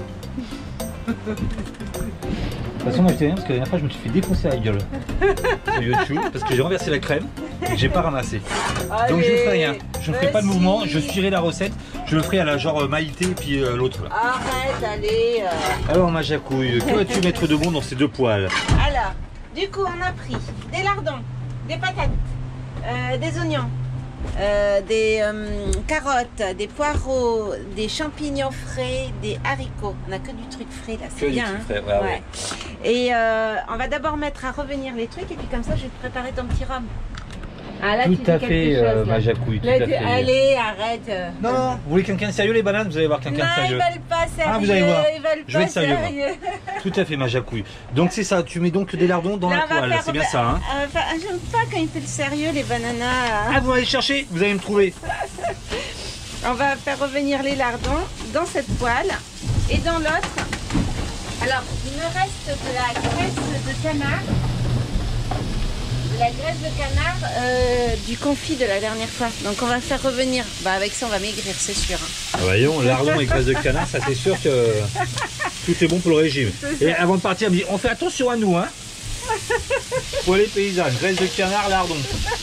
De toute façon, moi j'étais bien parce que la dernière fois je me suis fait défoncer la gueule sur YouTube parce que j'ai renversé la crème et que j'ai pas ramassé. Donc je ne ferai rien, je ne ferai pas de mouvement, je suivrai la recette, je le ferai à la genre Maïté et puis l'autre là. Arrête, allez. Alors ma Jacouille, que vas-tu mettre de bon dans ces deux poêles? Alors, du coup, on a pris des lardons, des patates, des oignons, des carottes, des poireaux, des champignons frais, des haricots. On n'a que du truc frais là, c'est bien. Frais, ouais. Et on va d'abord mettre à revenir les trucs et puis comme ça, je vais te préparer ton petit rhum. Ah, là, Tout tu à dis fait, quelque chose, là. ma Jacouille, tout Là, à fait. allez, arrête. Non, non, vous voulez quelqu'un de sérieux les bananes? Vous allez voir quelqu'un Non, de sérieux. ils veulent pas sérieux. Ah, vous allez voir. Ils veulent Je vais pas être sérieux, moi. Tout à fait ma Jacouille. Donc c'est ça, tu mets donc des lardons dans Là, la on va poêle, faire- c'est bien ça hein? J'aime pas quand il fait le sérieux, les bananas. Ah vous allez chercher, vous allez me trouver. On va faire revenir les lardons dans cette poêle et dans l'autre. Alors, il me reste de la graisse de canard. De la graisse de canard du confit de la dernière fois. Donc on va faire revenir. Bah avec ça on va maigrir, c'est sûr. Hein. Ah voyons, lardons et graisse de canard, ça c'est sûr que Tout est bon pour le régime. Et avant de partir, elle me dit, on fait attention à nous, hein. Pour les paysannes, graisse de canard, lardon.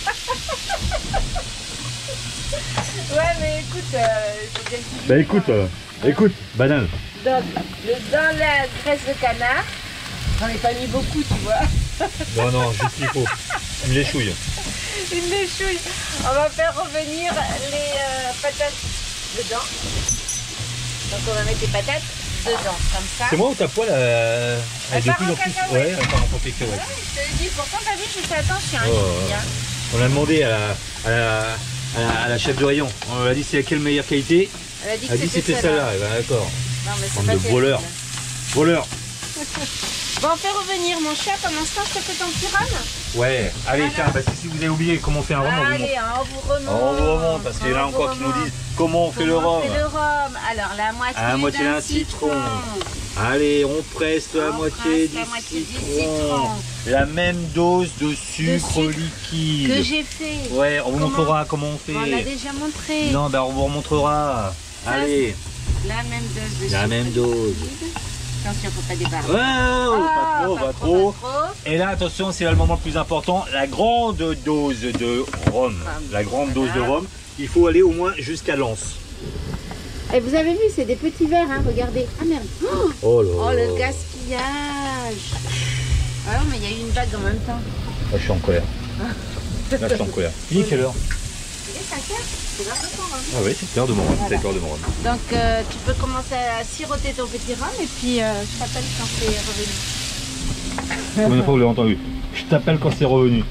Ouais, mais écoute, faut bien que tu Bah dises, écoute, hein. écoute, banane. Dans la graisse de canard, j'en ai pas mis beaucoup, tu vois. Non, non, juste qu'il faut. Une léchouille. Une léchouille. On va faire revenir les patates dedans. Donc on va mettre les patates dedans, comme ça. C'est moi ou ta poêle Elle de part plus en en plus. cacahuète. Ouais, elle part en cacahuète. Ouais, je te le dis, pourtant t'as vu, je fais attention. Hein, Oh. je dis, hein. On a demandé à la chef de rayon. On lui a dit c'est laquelle meilleure qualité. Elle a dit Elle a que dit c'était celle-là. celle-là. Eh ben, d'accord. Non, mais c'est Bande pas de terrible. voleurs. Voleurs. Bon, on fait revenir mon chat. Pendant ce temps, je te fais ton petit rhum. Ouais. Allez, Voilà. tiens, parce que si vous avez oublié comment on fait un rhum, on vous montre. Allez, hein, on vous remonte. On vous remonte parce qu'il y en a On vous encore qui nous remonte. disent comment on fait le Comment rhum. on fait le rhum. Alors, la moitié, À la moitié d'un citron. Allez, on presse la On moitié presse la moitié du citron. citron. La même dose de sucre sucre liquide. Que j'ai fait. Ouais, on vous Comment montrera comment on fait. On l'a déjà montré. Non, ben on vous remontrera. Ça, Allez, La même dose de la sucre même dose. liquide. Attention, faut pas débarrasser. Oh, pas trop, pas trop. Pas trop. Et là, attention, c'est là le moment le plus important, la grande dose de rhum. La grande dose de rhum, il faut aller au moins jusqu'à l'anse. Et vous avez vu, c'est des petits verres, hein, regardez. Ah merde. Oh là Oh, là. le gaspillage. Ah non, mais il y a eu une vague en même temps. Là, je suis en colère. Là, je suis en colère. Il est quelle heure? Il est 5 heures, c'est grave le temps, hein. Ah oui, c'est l'heure de mon rhum. Voilà. C'est l'heure de mon rhum. Donc tu peux commencer à siroter ton petit rhum et puis je t'appelle quand c'est revenu. Combien de fois vous l'avez entendu? Je t'appelle quand c'est revenu.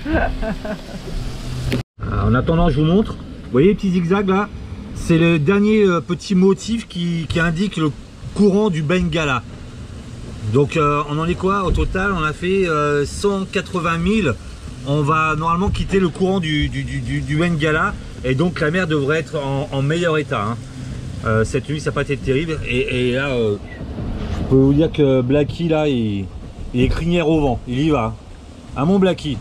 En attendant, je vous montre. Vous voyez les petits zigzags là? C'est le dernier petit motif qui indique le courant du Bengala. Donc on en est quoi au total? On a fait 180 000. On va normalement quitter le courant du Bengala et donc la mer devrait être en meilleur état. Hein. Cette nuit ça n'a pas été terrible et là je peux vous dire que Blacky là il est crinière au vent, il y va. À mon Blacky.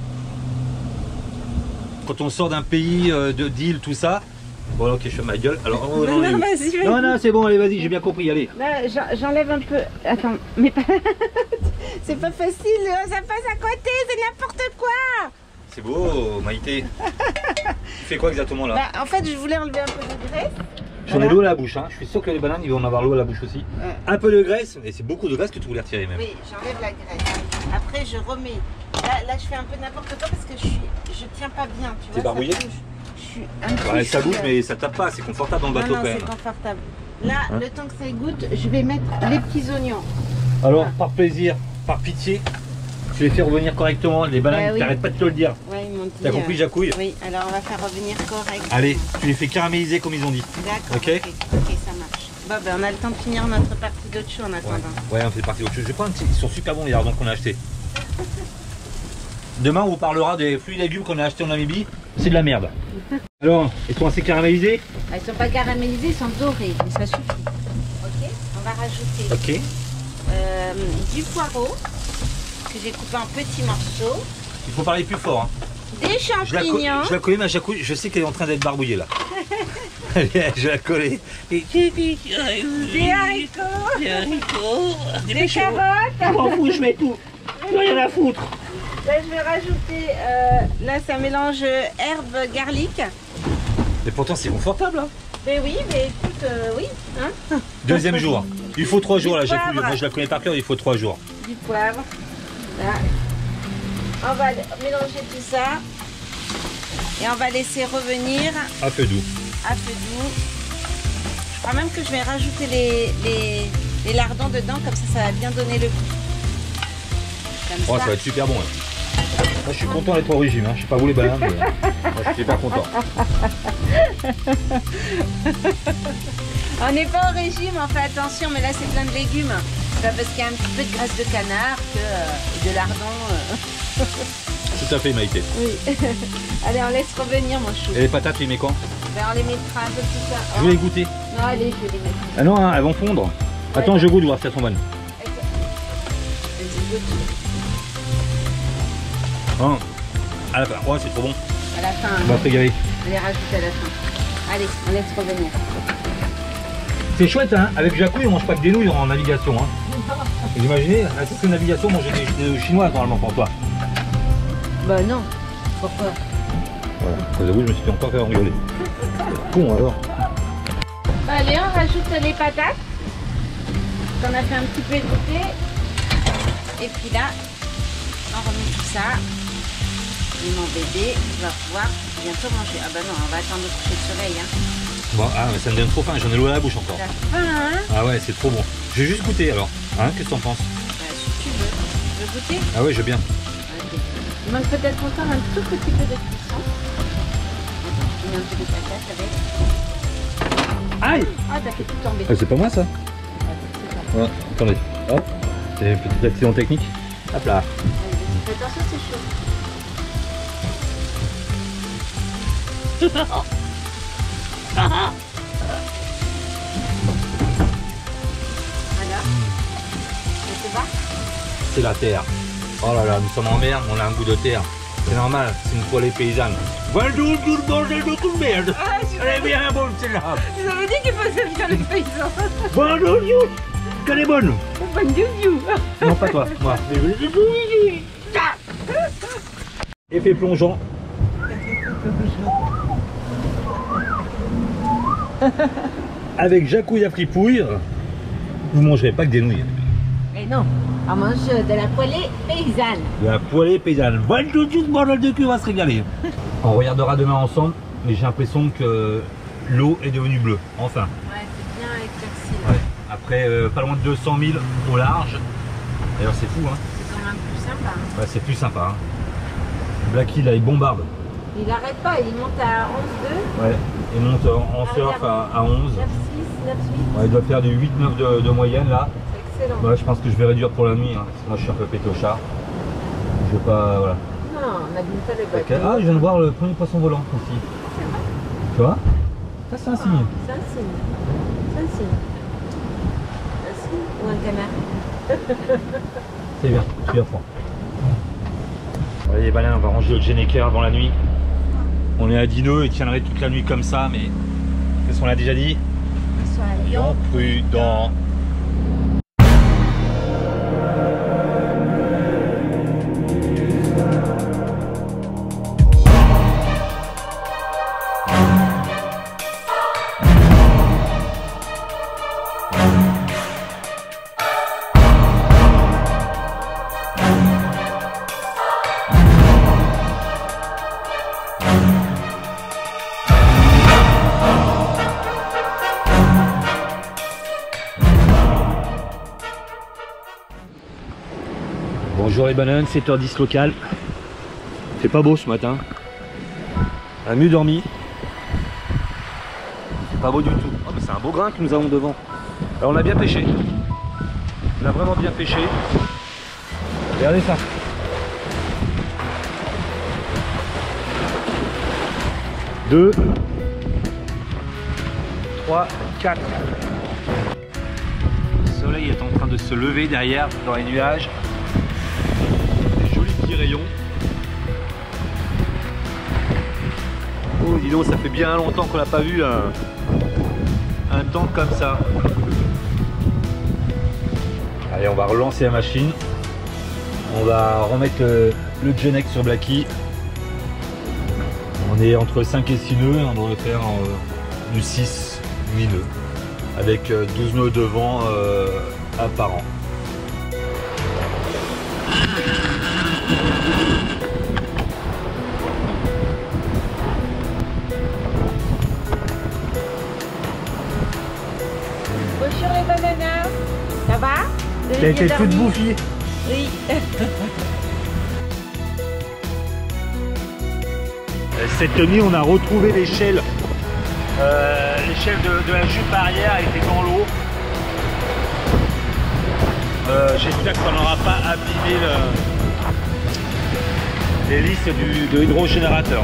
Quand on sort d'un pays d'île tout ça. Bon ok, je fais ma gueule. Alors on en est où? vas-y, Non non c'est bon, allez vas-y, j'ai bien compris, allez. Là, j'enlève un peu. Attends, mais pas. C'est pas facile, ça passe à côté, c'est n'importe quoi. C'est beau Maïté. Tu fais quoi exactement là? Bah, en fait, je voulais enlever un peu de graisse. J'en ai l'eau à la bouche, hein. Je suis sûr que les bananes ils vont en avoir l'eau à la bouche aussi. Ouais. Un peu de graisse, et c'est beaucoup de graisse que tu voulais retirer même. Oui, j'enlève la graisse. Après, je remets. Là, je fais un peu n'importe quoi parce que je tiens pas bien. Tu vois, barbouillé? ça bouge. Je suis un peu. Ouais, ça bouge mais ça tape pas, c'est confortable dans le bateau non, quand même. c'est confortable. Là, Hein? le temps que ça égoutte, je vais mettre les petits oignons. Alors par plaisir, par pitié, tu les fais revenir correctement, les bananes, Bah oui. t'arrêtes pas de te le dire. Ouais, ils m'ont dit. T'as compris Jacouille? Oui, alors on va faire revenir correct. Allez, tu les fais caraméliser comme ils ont dit. D'accord. Ok. Ok, ça marche. Bon, ben, on a le temps de finir notre partie d'autre chose en attendant. Ouais, on fait partie d'autre chose. Je vais prendre un petit, ils sont super bons les lardons qu'on a achetés. Demain on vous parlera des fruits et légumes qu'on a achetés en Namibie, c'est de la merde. Alors, ils sont assez caramélisés? Ils sont pas caramélisés, ils sont dorés, mais ça suffit. Ok, on va rajouter Ok. du poireau que j'ai coupé en petits morceaux, Il faut parler plus fort. Hein. des champignons. Je la connais ma Jacouille, je sais qu'elle est en train d'être barbouillée là. Je la connais. Des haricots, des carottes. Je m'en fous, je mets tout. Plus rien à foutre. Là, je vais rajouter, là, ça mélange herbe garlic. Mais pourtant c'est confortable hein. Mais oui, mais écoute, oui, hein. Deuxième jour. Il faut 3 jours Du la Jacouille. poivre. Moi je la connais par cœur, il faut 3 jours. Du poivre. Là. On va mélanger tout ça. Et on va laisser revenir Un peu doux. à feu doux. Je crois même que je vais rajouter les lardons dedans, comme ça va bien donner le goût. Comme Oh, ça. ça va être super bon. Hein. Moi je suis content d'être au régime, hein. Je sais pas vous les bananes, mais moi je suis super content. On n'est pas au régime, on fait attention, mais là c'est plein de légumes. C'est pas parce qu'il y a un petit peu de graisse de canard que de lardons. Tout à fait Maïté. Oui. Allez, on laisse revenir mon chou. Et les patates, tu les mets quand? Ben, on les mettra un peu tout ça. Je vais les goûter. Non, allez, je vais les mettre. Ah non, hein, elles vont fondre. Attends, je goûte, voir si elles sont bonnes. Vas-y, goûte. Hein. À la fin. Ouais, c'est trop bon. À la fin, On va se régaler. on les rajoute à la fin. Allez, on laisse revenir. C'est chouette, hein. Avec Jacouille, on mange pas que des nouilles en navigation. Hein. Vous imaginez, la circumnavigation, manger des chinois normalement pour toi. Bah non. Pourquoi? Voilà, je vous avoue, je me suis fait encore faire engueuler. Con alors. Bah allez, on rajoute les patates. On a fait un petit peu goûter. Et puis là, on remet tout ça. Et mon bébé va pouvoir bientôt manger. Ah bah non, on va attendre le coucher de soleil. Hein. Bon, ah, mais ça me donne trop faim, j'en ai l'eau à la bouche encore. T'as faim, hein? Ah ouais, c'est trop bon. Je vais juste goûter alors. Hein, qu'est-ce que t'en penses? Bah, si tu veux. Tu veux goûter? Ah ouais, je veux bien. Ok. Il manque peut-être encore un tout petit peu de cuisson. Je mets un peu de patates avec. Aïe! Ah, t'as fait tout tomber. Ah, c'est pas moi ça? Ah, c'est ça. Ouais, attendez. Hop. C'est un petit accident technique. Hop là. Fais attention, c'est chaud. Voilà. Ça te va? C'est la terre. Oh là là, nous sommes en mer, on a un goût de terre. C'est normal, c'est une poêlée paysanne. Voilà tout le bordel de toute merde. Ah, Elle est bien bonne celle-là. je vous avais dit qu'il faisait bien les paysans. Bonjour, qu'elle est bonne. Bonne you. Non, pas toi, moi. Effet plongeant. Avec jacouille à fripouille, vous mangerez pas que des nouilles. Mais non, on mange de la poêlée paysanne. De la poêlée paysanne. Voilà tout de suite, bordel de cul, on va se régaler. On regardera demain ensemble, mais j'ai l'impression que l'eau est devenue bleue, enfin. Ouais, c'est bien éclairci. Ouais. Après, pas loin de 200 000 au large. D'ailleurs, c'est fou, hein. C'est quand même plus sympa. Hein. Ouais, c'est plus sympa. Hein. Blacky, là, il bombarde. Il arrête pas, il monte à 11,2. Ouais, il monte en surf à 11. 9,6, 9,8. Ouais, il doit faire du 8-9 de moyenne, là. C'est excellent. Ouais, je pense que je vais réduire pour la nuit. Hein. Moi, je suis un peu pétochard. Je vais pas. Voilà. Non, on n'abîme pas le bateau. Ah, je viens de voir le premier poisson volant ici. Tu vois? Ça, c'est un signe. C'est un signe. C'est un signe. Un signe ou un canard? C'est bien, je suis à fond. Allez, Balin, on va ranger le Geneker avant la nuit. On est à 10 nœuds et tiendrait toute la nuit comme ça, mais qu'est-ce qu'on a déjà dit? Soyons prudents. Bonjour les bananes, 7h10 local. C'est pas beau ce matin. On a mieux dormi. C'est pas beau du tout. Oh, mais c'est un beau grain que nous avons devant. Alors on a bien pêché. On a vraiment bien pêché. Regardez ça. Deux, 3, 4. Le soleil est en train de se lever derrière dans les nuages. Des jolis petits rayons. Oh dis donc, ça fait bien longtemps qu'on n'a pas vu un temps comme ça. Allez, on va relancer la machine. On va remettre le Genex sur Blacky. On est entre 5 et 6 nœuds, on devrait faire du 6, 8 nœuds. Avec 12 nœuds de vent apparent. Bonjour les bananas. Ça va? T'as été toute bouffie. Oui. Cette nuit, on a retrouvé l'échelle. L'échelle de la jupe arrière était dans l'eau. J'espère que ça n'aura pas abîmé l'hélice de l'hydrogénérateur.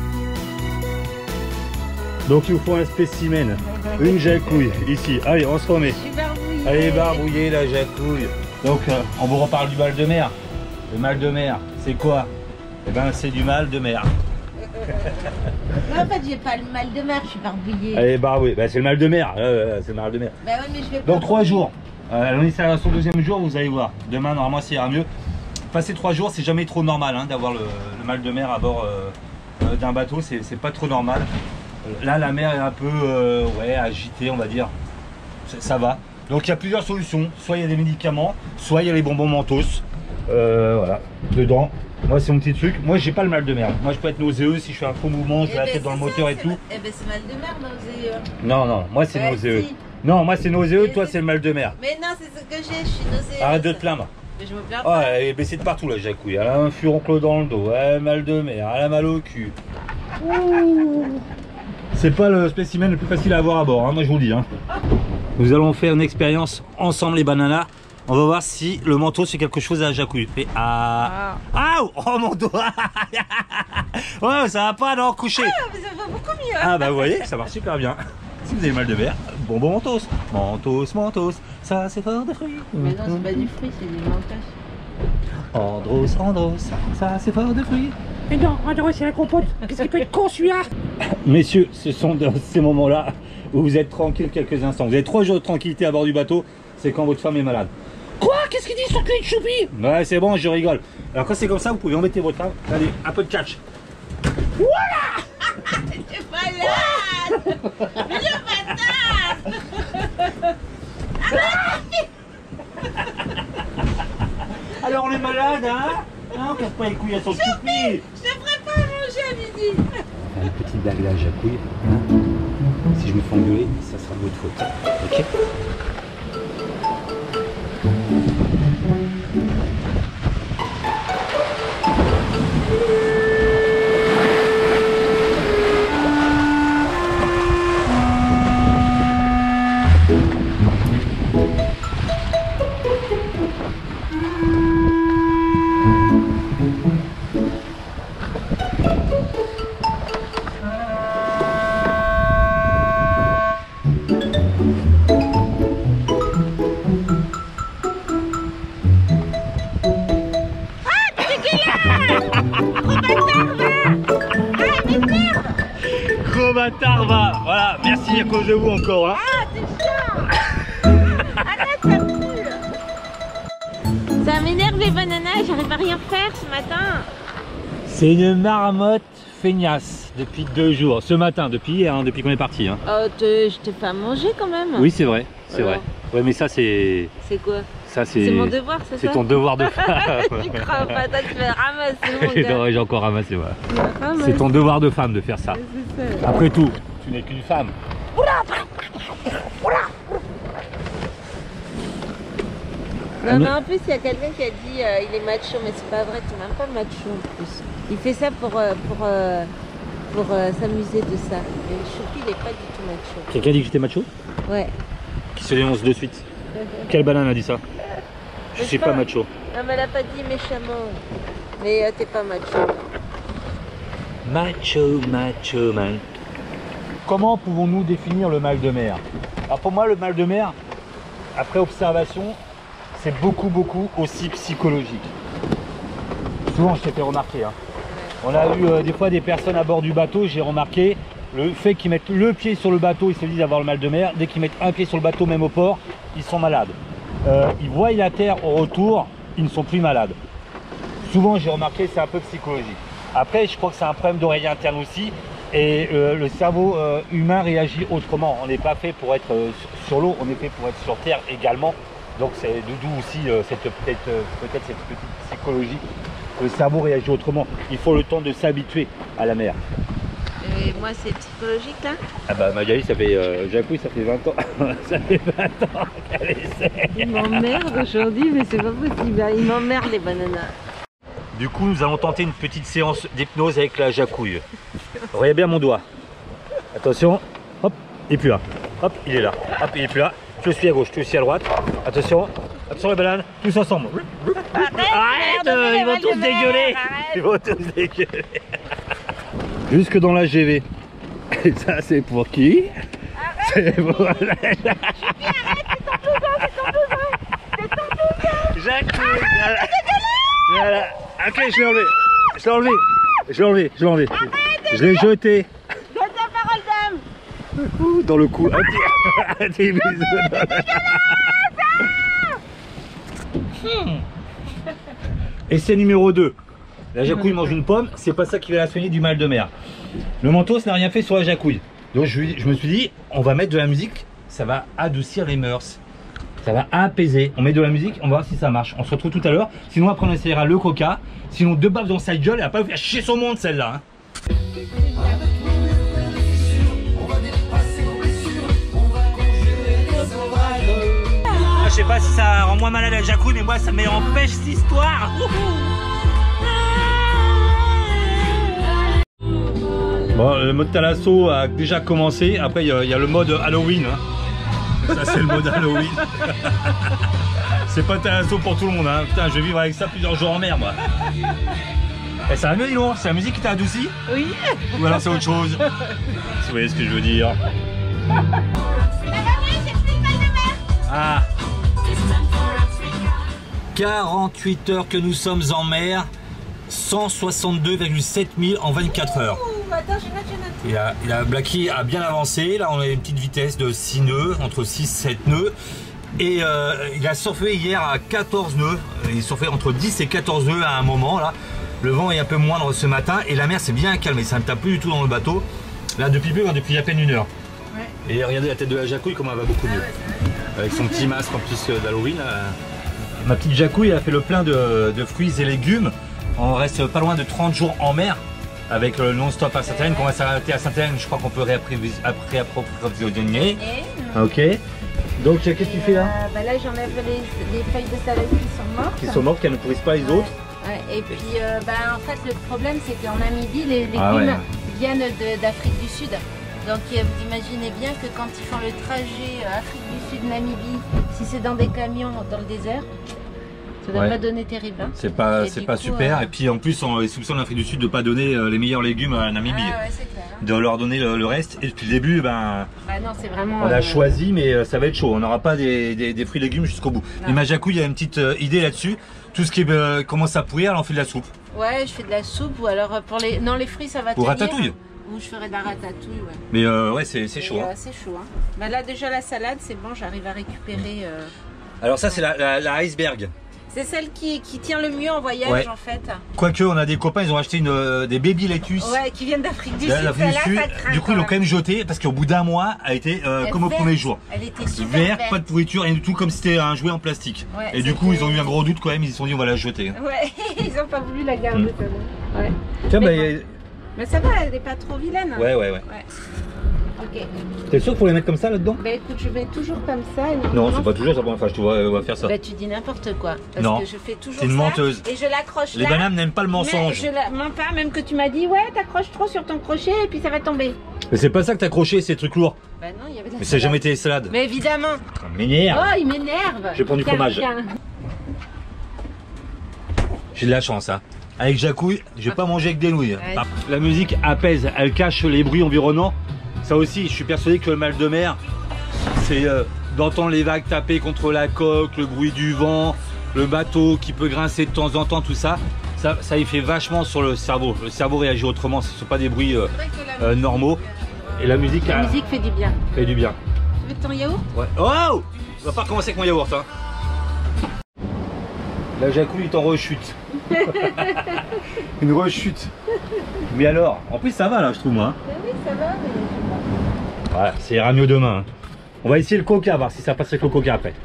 Donc il vous faut un spécimen, une jacouille ici. Allez, on se remet. Je suis barbouillée. Allez, barbouiller la jacouille. Donc on vous reparle du mal de mer. Le mal de mer, c'est quoi? Eh ben c'est du mal de mer. Non, en fait, j'ai pas le mal de mer, je suis barbouillée. Allez, barbouiller, bah, c'est le mal de mer. C'est le mal de mer. Bah ouais, mais je vais Donc pas. 3 jours. On est sur le deuxième jour, vous allez voir. Demain, normalement, ça ira mieux. Passer 3 jours, c'est jamais trop normal hein, d'avoir le mal de mer à bord d'un bateau. C'est pas trop normal. Là, la mer est un peu ouais, agitée, on va dire. Ça va. Donc, il y a plusieurs solutions. Soit il y a des médicaments, soit il y a les bonbons Mentos. Voilà, dedans. Moi, c'est mon petit truc. Moi, j'ai pas le mal de mer. Moi, je peux être nauséeux si je fais un faux mouvement, je vais la tête dans le moteur et tout. Eh ben, c'est mal de mer, nauséeux. Non, non, moi, c'est nauséeux. Si. Non, moi, c'est nauséeux, Mais toi, c'est- c'est le mal de mer. Mais non, c'est ce que j'ai, je suis nauséeuse. Arrête de te plaindre. Mais je me plains Oh, pas. elle est baissée de partout, la jacouille. Elle a un furoncle dans le dos, elle a mal de mer, elle a mal au cul. C'est pas le spécimen le plus facile à avoir à bord, hein, moi je vous le dis. Hein. Nous allons faire une expérience ensemble, les bananas. On va voir si le manteau c'est quelque chose à la jacouille. Fais ah. Ah. Oh mon doigt. Ouais, ça va pas non coucher. Ah, mais ça va beaucoup mieux. Ah bah vous voyez, ça marche super bien. Si vous avez mal de mer, bonbon Mentos. Mentos, Mentos, ça c'est fort de fruits. Mais non, c'est pas du fruit, c'est du mentos. Andros, Andros, ça c'est fort de fruits. Mais non, Andros, c'est la compote. Qu'est-ce qu'il peut être con celui-là? Messieurs, ce sont dans ces moments-là où vous êtes tranquille quelques instants. Vous avez 3 jours de tranquillité à bord du bateau, c'est quand votre femme est malade. Quoi? Qu'est-ce qu'il dit sur cul de choupi? Ouais, c'est bon, je rigole. Alors quand c'est comme ça, vous pouvez embêter votre femme. Allez, un peu de catch. T'es malade. Mais le bâtard. Alors on est malade, hein? On casse pas les couilles à son choupi. Je te ferai pas manger à midi. Une petite blague là, jacouille. Hein? Si je me fais engueuler, ça sera de votre faute. Ok? Gros bâtard va. Voilà, merci à cause de vous encore. Hein. Ah, t'es chiant. Arrête, ça pue. Ça m'énerve les bananas, j'arrive à rien faire ce matin. C'est une marmotte feignasse depuis 2 jours. Ce matin, depuis hier, hein, depuis qu'on est parti. Hein. Oh, je t'ai fait à manger quand même. Oui, c'est vrai, c'est Alors. vrai. Ouais, mais ça c'est... C'est quoi? Ça C'est mon devoir, c'est ça? C'est ton devoir de femme. Tu crois pas, toi tu fais ramasser mon gars. J'ai encore ramassé, voilà. Ramasse. C'est ton devoir de femme de faire ça. C'est ça. Après tout, tu n'es qu'une femme. Non mais en plus il y a quelqu'un qui a dit il est macho, mais c'est pas vrai, tu n'es même pas macho en plus. Il fait ça pour s'amuser de ça. Mais Choupi il est pas du tout macho. Quelqu'un dit que j'étais macho? Ouais. Qui se dénonce de suite. Quelle banane a dit ça? Je Mais suis je pas sais macho. Non mais elle a pas dit méchamment. Mais t'es pas macho. Macho, macho man. Comment pouvons-nous définir le mal de mer? Alors pour moi le mal de mer, après observation, c'est beaucoup aussi psychologique. Souvent je t'ai fait remarquer. Hein. On a eu des fois des personnes à bord du bateau, j'ai remarqué le fait qu'ils mettent le pied sur le bateau, ils se disent avoir le mal de mer. Dès qu'ils mettent un pied sur le bateau, même au port, ils sont malades. Ils voient la terre au retour, ils ne sont plus malades. Souvent j'ai remarqué c'est un peu psychologique. Après je crois que c'est un problème d'oreille interne aussi. Et le cerveau humain réagit autrement. On n'est pas fait pour être sur l'eau, on est fait pour être sur terre également. Donc c'est d'où aussi peut-être cette petite psychologie. Le cerveau réagit autrement. Il faut le temps de s'habituer à la mer. Et moi c'est psychologique là? Ah bah Magali, ça fait Jacouille, ça fait 20 ans. Ça fait 20 ans qu'elle essaie. Il m'emmerde aujourd'hui, mais c'est pas possible. Il m'emmerde les bananas. Du coup, nous allons tenter une petite séance d'hypnose avec la jacouille. Regardez bien mon doigt. Attention, hop, et puis là. Hop, il est là. Hop, il est plus là. Je suis à gauche, je suis à droite. Attention, attention les bananes, tous ensemble. Arrête, ils vont tous dégueuler. Ils vont tous dégueuler. Jusque dans la GV. Et ça, c'est pour qui? C'est pour la Jacouille. Voilà. Ok, je l'ai enlevé. Je l'ai enlevé. Je l'ai enlevé. Je l'ai enlevé. Je l'ai jeté. Donne ta parole d'âme. Dans le cou. Un petit bisou. Essai numéro 2. La jacouille mange une pomme, c'est pas ça qui va la soigner du mal de mer. Le mentos n'a rien fait sur la jacouille. Donc je me suis dit, on va mettre de la musique, ça va adoucir les mœurs. Ça va apaiser. On met de la musique, on va voir si ça marche. On se retrouve tout à l'heure. Sinon après on essaiera le coca. Sinon 2 baffes dans sa gueule, elle va pas vous faire chier son monde celle-là. Hein. Je sais pas si ça rend moins malade la jacouille, mais moi ça m'empêche cette histoire. Bon, le mode Thalasso a déjà commencé. Après il y a le mode Halloween. Hein. Ça c'est le mode Halloween. C'est pas Thalasso pour tout le monde. Hein. Putain, je vais vivre avec ça plusieurs jours en mer moi. Et ça va mieux, dis donc. C'est la musique qui t'a adouci? Oui. Ou alors c'est autre chose? Si vous voyez ce que je veux dire. Ah. 48 heures que nous sommes en mer, 162,7 000 en 24 heures. Attends, je note. Blacky a bien avancé, là on a une petite vitesse de 6 nœuds, entre 6 et 7 nœuds. Et il a surfé hier à 14 nœuds, il surfait entre 10 et 14 nœuds à un moment là. Le vent est un peu moindre ce matin et la mer s'est bien calmée, ça ne tape plus du tout dans le bateau. Là depuis peu, depuis à peine 1 heure. Ouais. Et regardez la tête de la jacouille comment elle va beaucoup mieux. Avec son petit masque en plus d'Halloween. Ma petite jacouille elle a fait le plein de fruits et légumes. On reste pas loin de 30 jours en mer avec le non-stop à Sainte-Hélène. Quand on va s'arrêter à Sainte-Hélène, je crois qu'on peut réapprovisionner. Ok. Donc qu'est-ce que tu fais là? Là j'enlève les feuilles de salade qui sont mortes. Qui sont mortes, qu'elles ne pourrissent pas les autres. Ouais. Et puis en fait le problème c'est qu'en Namibie les légumes viennent d'Afrique du Sud. Donc vous imaginez bien que quand ils font le trajet Afrique du Sud-Namibie, si c'est dans des camions dans le désert, ça doit pas donner terrible. Hein. C'est pas super. Et puis en plus on est soupçonné l'Afrique du Sud de ne pas donner les meilleurs légumes à la Namibie. Ah ouais, c'est clair. Hein. De leur donner le reste. Et depuis le début, non, c'est vraiment, on a choisi, mais ça va être chaud. On n'aura pas des fruits et légumes jusqu'au bout. Non. Et ma jacouille, il y a une petite idée là-dessus. Tout ce qui commence à pourrir, elle en fait de la soupe. Ouais, je fais de la soupe ou alors pour les... Non, les fruits, ça va tenir. Ou ratatouille. Ou je ferai de la ratatouille, ouais. Mais ouais, c'est chaud. Hein. C'est chaud. Hein. Là, déjà, la salade, c'est bon, j'arrive à récupérer... Alors ça, c'est la iceberg. C'est celle qui tient le mieux en voyage, en fait. Quoique, on a des copains, ils ont acheté des baby lettuce. Ouais, qui viennent d'Afrique du Sud. Du coup, ils l'ont quand même jeté parce qu'au bout d'un mois, elle était comme au premier jour. Elle était super verte. Pas de pourriture, rien du tout, comme si c'était un jouet en plastique. Ouais, et du coup, ils ont eu un gros doute quand même, ils se sont dit on va la jeter. Ouais, ils ont pas voulu la garder. Ouais. Tiens, mais ça va, elle n'est pas trop vilaine. Ouais. Ok. T'es sûr qu'il faut les mettre comme ça là-dedans? Bah écoute, je mets toujours comme ça. Non, c'est pas toujours ça. Enfin, je te vois faire ça. Bah tu dis n'importe quoi. Parce que je fais toujours ça. T'es une menteuse. Et je l'accroche là. Les bananes n'aiment pas le mensonge. Mais je la mens pas, même que tu m'as dit, ouais, t'accroches trop sur ton crochet et puis ça va tomber. Mais c'est pas ça que t'as accroché, ces trucs lourds. Bah non, il y avait de la Mais ça n'a jamais été les salades. Mais évidemment. Ça m'énerve. Oh, il m'énerve. Je vais prendre du fromage. J'ai de la chance, hein. Avec jacouille, je vais pas manger avec des nouilles. Ouais. La musique apaise, elle cache les bruits environnants. Ça aussi, je suis persuadé que le mal de mer, c'est d'entendre les vagues taper contre la coque, le bruit du vent, le bateau qui peut grincer de temps en temps, tout ça. Ça y fait vachement sur le cerveau. Le cerveau réagit autrement, ce ne sont pas des bruits normaux. Et la musique fait du bien. Fait du bien. Tu veux ton yaourt? Ouais. Oh! On va pas recommencer avec mon yaourt. Hein. La jacouille est en rechute. Une rechute. Mais alors, en plus ça va là, je trouve moi. Oui, ça va, mais... Voilà, ça ira mieux demain. On va essayer le coca, voir si ça passe avec le coca après.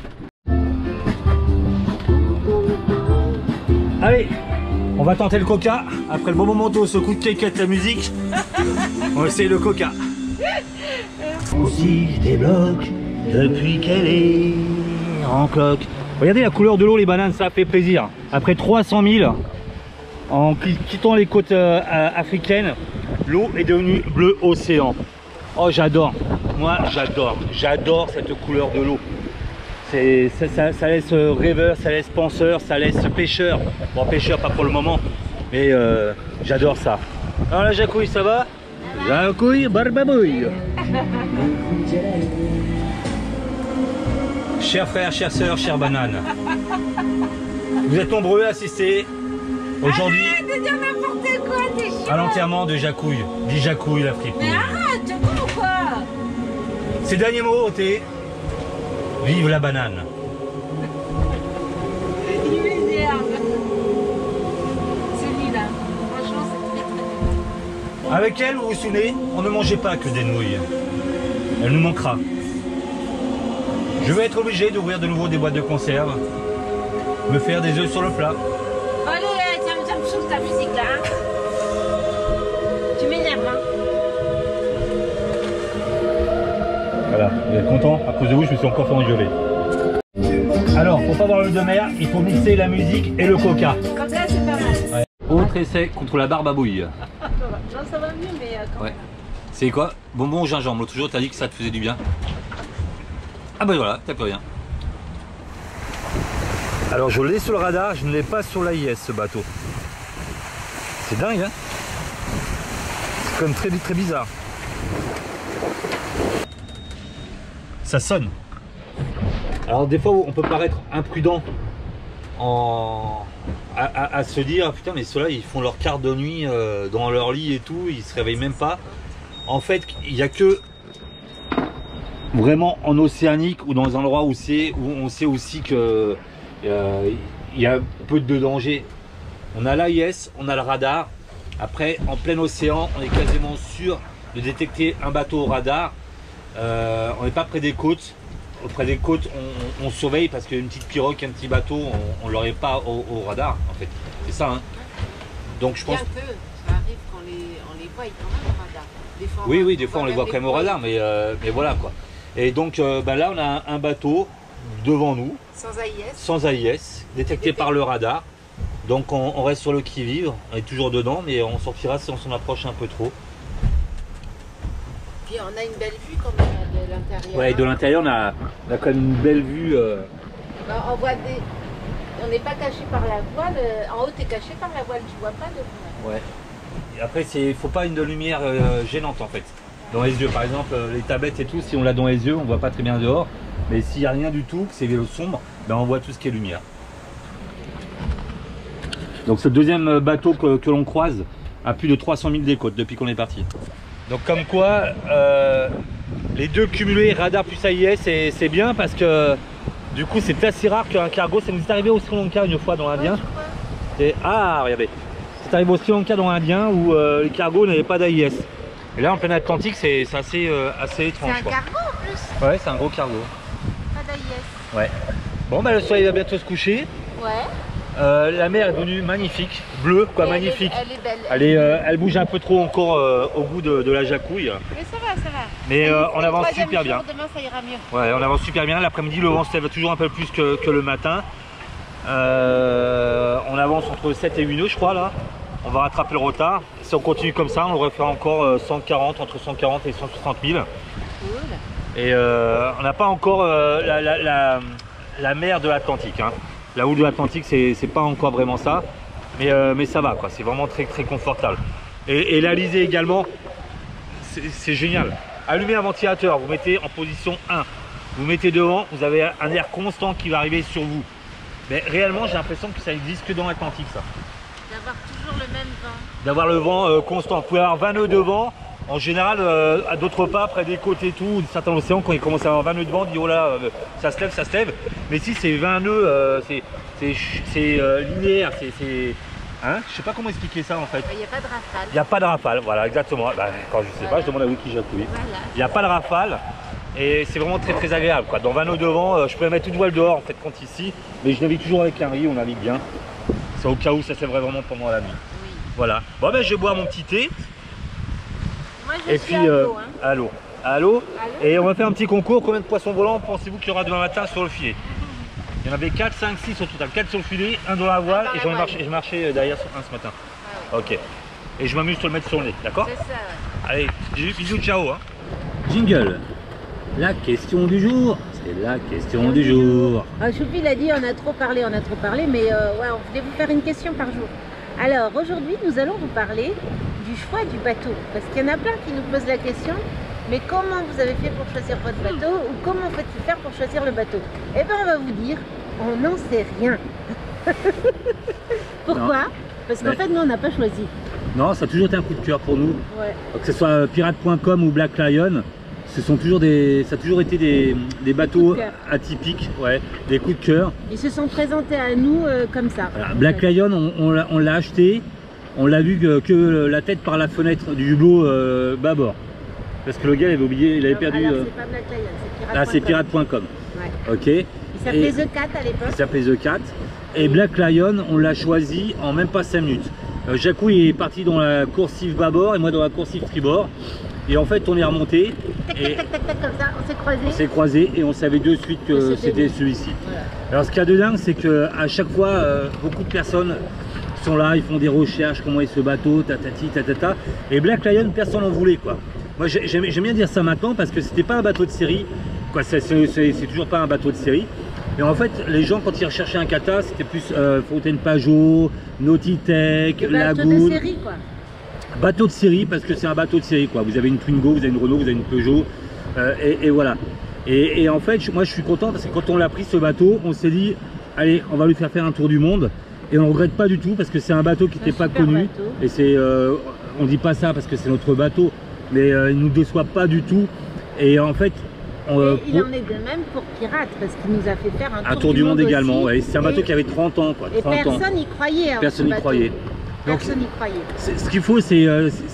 Allez, on va tenter le coca. Après le bon moment ce coup de quéquette, la musique, on va essayer le coca. Aussi je débloque depuis qu'elle est en cloque. Regardez la couleur de l'eau, les bananes, ça fait plaisir. Après 300 000, en quittant les côtes africaines, l'eau est devenue bleu océan. Oh, j'adore. Moi, j'adore cette couleur de l'eau. Ça laisse rêveur, ça laisse penseur, ça laisse pêcheur. Bon, pêcheur pas pour le moment, mais j'adore ça. Alors la jacouille, ça va? Jacouille, barbabouille. Chers frères, chères sœurs, chères bananes, vous êtes nombreux à assister aujourd'hui à l'enterrement de Jacouille. Dis Jacouille, la fripouille. Mais arrête, t'es con ou quoi? Ces derniers mots, Othé. Vive la banane. Avec elle, vous vous souvenez, on ne mangeait pas que des nouilles. Elle nous manquera. Je vais être obligé d'ouvrir de nouveau des boîtes de conserve, me faire des œufs sur le plat. Allez, ça me saoule ta musique là. Hein. Tu m'énerves, hein. Voilà, vous êtes content? À cause de vous, je me suis encore fait engueuler. Alors, pour pas avoir le de mer, il faut mixer la musique et le coca. Comme ça, c'est pas mal. Ouais. Autre essai contre la barbe à bouille. Non, ça va mieux, mais quand Ouais. même. C'est quoi? Bonbon au gingembre. L'autre jour, t'as dit que ça te faisait du bien. Ah bah voilà, t'as plus rien. Alors, je l'ai sur le radar, je ne l'ai pas sur l'AIS, ce bateau. C'est dingue, hein? C'est quand même très, très bizarre. Ça sonne. Alors des fois on peut paraître imprudent à se dire putain mais ceux-là ils font leur quart de nuit dans leur lit et tout, ils se réveillent même pas. En fait il n'y a que vraiment en Océanique ou dans un endroit où on sait aussi que il y a peu de danger. On a l'AIS, on a le radar. Après en plein océan on est quasiment sûr de détecter un bateau au radar. On n'est pas près des côtes. Près des côtes, on surveille parce qu'une petite pirogue, un petit bateau, on ne l'aurait pas au radar en fait. C'est ça. Hein. Donc je pense. Bien que ça arrive qu'on les voit quand même au radar. Des fois, oui, des fois on les voit quand même au radar, mais voilà quoi. Et donc là on a un bateau devant nous, sans AIS, détecté par le radar. Donc on reste sur le qui-vive, on est toujours dedans, mais on sortira si on s'en approche un peu trop. Puis on a une belle vue quand même de l'intérieur. Ouais, de l'intérieur on a quand même une belle vue. On voit des. On n'est pas caché par la voile. En haut, tu es caché par la voile, tu vois pas de. Ouais. Et après, il faut pas une lumière gênante en fait. Dans les yeux, par exemple, les tablettes et tout, si on l'a dans les yeux, on voit pas très bien dehors. Mais s'il n'y a rien du tout, que c'est sombre, ben on voit tout ce qui est lumière. Donc ce deuxième bateau que l'on croise a plus de 300 000 des côtes depuis qu'on est parti. Donc comme quoi, les deux cumulés, radar plus AIS, c'est bien parce que du coup c'est assez rare qu'un cargo, ça nous est arrivé au Sri Lanka une fois dans l'Indien. Ah regardez, c'est arrivé au Sri Lanka dans l'Indien où les cargos n'avaient pas d'AIS. Et là en plein Atlantique c'est assez étrange. C'est un cargo en plus. Ouais, c'est un gros cargo. Pas d'AIS. Ouais. Bon bah le soleil va bientôt se coucher. Ouais. La mer est devenue magnifique, bleue quoi, et magnifique. Elle est belle. Elle bouge un peu trop encore au goût de la jacouille. Mais ça va, ça va. Mais on avance super bien. Demain ça ira mieux. Ouais, on avance super bien. L'après-midi le vent se lève toujours un peu plus que le matin. On avance entre 7 et 8 nœuds je crois là. On va rattraper le retard. Si on continue comme ça, on aurait fait encore 140, entre 140 et 160 000. Cool. Et on n'a pas encore la mer de l'Atlantique. Hein. La houle de l'Atlantique, c'est pas encore vraiment ça, mais ça va quoi, c'est vraiment très très confortable. Et l'Alizé également, c'est génial. Allumez un ventilateur, vous mettez en position 1, vous mettez devant, vous avez un air constant qui va arriver sur vous. Mais réellement, j'ai l'impression que ça existe que dans l'Atlantique ça. D'avoir toujours le même vent. D'avoir le vent constant. Vous pouvez avoir 20 nœuds de vent. En général, à d'autres pas, près des côtes et tout, certains océans, quand ils commencent à avoir 20 nœuds de vent, on dit oh là, ça se lève, ça se lève. Mais si c'est 20 nœuds, c'est linéaire, hein, je sais pas comment expliquer ça en fait. Il n'y a pas de rafale. Il n'y a pas de rafale, voilà, exactement. Bah, quand je sais pas, je demande à Wiki Jacouille. Voilà. Il n'y a pas de rafale et c'est vraiment très très agréable quoi. Dans 20 nœuds de vent, je peux mettre une voile dehors en fait quand ici, mais je navigue toujours avec un riz, on navigue bien. C'est au cas où ça se lèverait vraiment pendant la nuit. Oui. Voilà. Bon ben je vais boire mon petit thé. Moi, je et suis puis à l'eau, hein. Allô. Et on va faire un petit concours. Combien de poissons volants pensez-vous qu'il y aura demain matin sur le filet? Il y en avait 4, 5, 6 au total. 4 sur le filet, 1 dans la voile et j'ai marché derrière un ce matin. Ah ouais. Ok. Et je m'amuse de le mettre sur le nez, d'accord? C'est ça, ouais. Allez, bisous, ciao. Hein. Jingle. La question du jour. C'est la question du jour. Choupi l'a dit, on a trop parlé, mais ouais, on voulait vous faire une question par jour. Alors aujourd'hui, nous allons vous parler du choix du bateau. Parce qu'il y en a plein qui nous posent la question, mais comment vous avez fait pour choisir votre bateau ou comment faites-vous faire pour choisir le bateau? Eh bien, on va vous dire, on n'en sait rien. Pourquoi? Parce qu'en fait, nous, on n'a pas choisi. Non, ça a toujours été un coup de cœur pour nous. Ouais. Que ce soit pirate.com ou Black Lion, ça a toujours été des bateaux atypiques, ouais, des coups de cœur. Ils se sont présentés à nous comme ça. Voilà, Black Lion, on l'a acheté on l'a vu que la tête par la fenêtre du hublot bâbord. Parce que le gars il avait oublié, il avait perdu. Alors, c'est pas Black Lion, c'est Pirate. Ah, c'est pirate.com. Ouais. Ok. Il s'appelait Et- The Cat à l'époque. Il s'appelait The Cat. Et Black Lion, on l'a choisi en même pas 5 minutes. Jacou il est parti dans la coursive bâbord et moi dans la coursive tribord. Et en fait, on est remonté. Tac, Et tac, tac, tac, tac, comme ça, on s'est croisés. on s'est croisés et on savait de suite que Que c'était c'était lui. celui-ci. Voilà. Alors ce qu'il y a de dingue, c'est qu'à chaque fois, beaucoup de personnes sont là, ils font des recherches, comment est ce bateau, tatati, tatata. Et Black Lion, personne n'en voulait, quoi. Moi, j'aime bien dire ça maintenant parce que c'était pas un bateau de série, quoi. C'est toujours pas un bateau de série. Et en fait, les gens, quand ils recherchaient un kata, c'était plus Fontaine Pajot, Nautitech, Le bateau Lagoon. de série, quoi. Bateau de série parce que c'est un bateau de série, quoi. Vous avez une Twingo, vous avez une Renault, vous avez une Peugeot, et voilà. Et en fait, moi je suis content parce que quand on l'a pris ce bateau, on s'est dit, allez, on va lui faire un tour du monde. Et on ne regrette pas du tout parce que c'est un bateau qui n'était pas super connu. bateau. Et c'est, on dit pas ça parce que c'est notre bateau, mais il nous déçoit pas du tout. Et en fait, Et il en est de même pour Pirate parce qu'il nous a fait faire un tour du monde également. aussi. Ouais. C'est un bateau qui avait 30 ans, quoi. Et 30 ans. personne n'y croyait. Hein, Personne ce n'y bateau. croyait. Donc, Personne n'y croyait. ce qu'il faut, c'est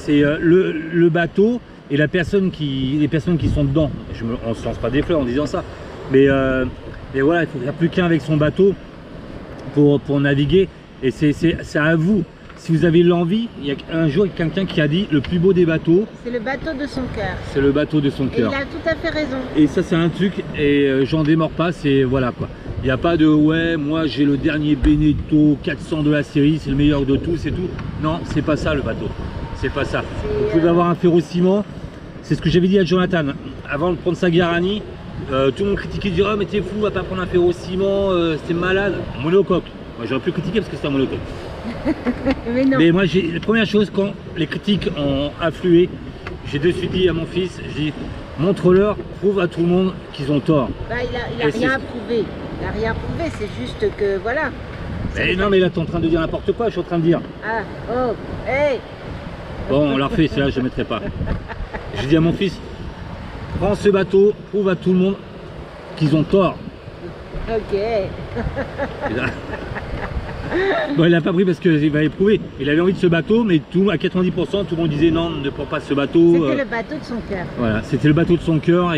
le bateau et les personnes qui sont dedans. On ne se lance pas des fleurs en disant ça. Mais voilà, il faut faire plus qu'un avec son bateau pour naviguer. Et c'est à vous. Si vous avez l'envie, il y a un jour quelqu'un qui a dit le plus beau des bateaux, C'est le bateau de son cœur. c'est le bateau de son Et il cœur. a tout à fait raison. Et ça c'est un truc, et j'en démords pas, c'est voilà quoi. Il n'y a pas de ouais, moi j'ai le dernier Beneteau 400 de la série, c'est le meilleur de tous et tout. Non, c'est pas ça le bateau. C'est pas ça. Vous pouvez avoir un ferro-ciment, c'est ce que j'avais dit à Jonathan. Avant de prendre sa Guarani, tout le monde critiquait, disait oh mais t'es fou, va pas prendre un ferro-ciment, c'est malade. Monocoque. Moi j'aurais pu critiquer parce que c'est un monocoque. Mais non. Mais moi, la première chose, quand les critiques ont afflué, j'ai de suite dit à mon fils, j'ai dit, montre-leur, prouve à tout le monde qu'ils ont tort. Bah, il a Et rien c'est- à prouver. Il n'a rien à prouver, c'est juste que voilà. Mais non, mais là, t'es en train de dire n'importe quoi, je suis en train de dire. Ah, oh, hey. Bon, on l'a refait, c'est là, je ne mettrai pas. J'ai dit à mon fils, prends ce bateau, prouve à tout le monde qu'ils ont tort. Ok. Et là- Bon, il l'a pas pris parce qu'il va éprouver. Il avait envie de ce bateau, mais à 90%, tout le monde disait non, ne prends pas ce bateau. C'était le bateau de son cœur. Voilà, c'était le bateau de son cœur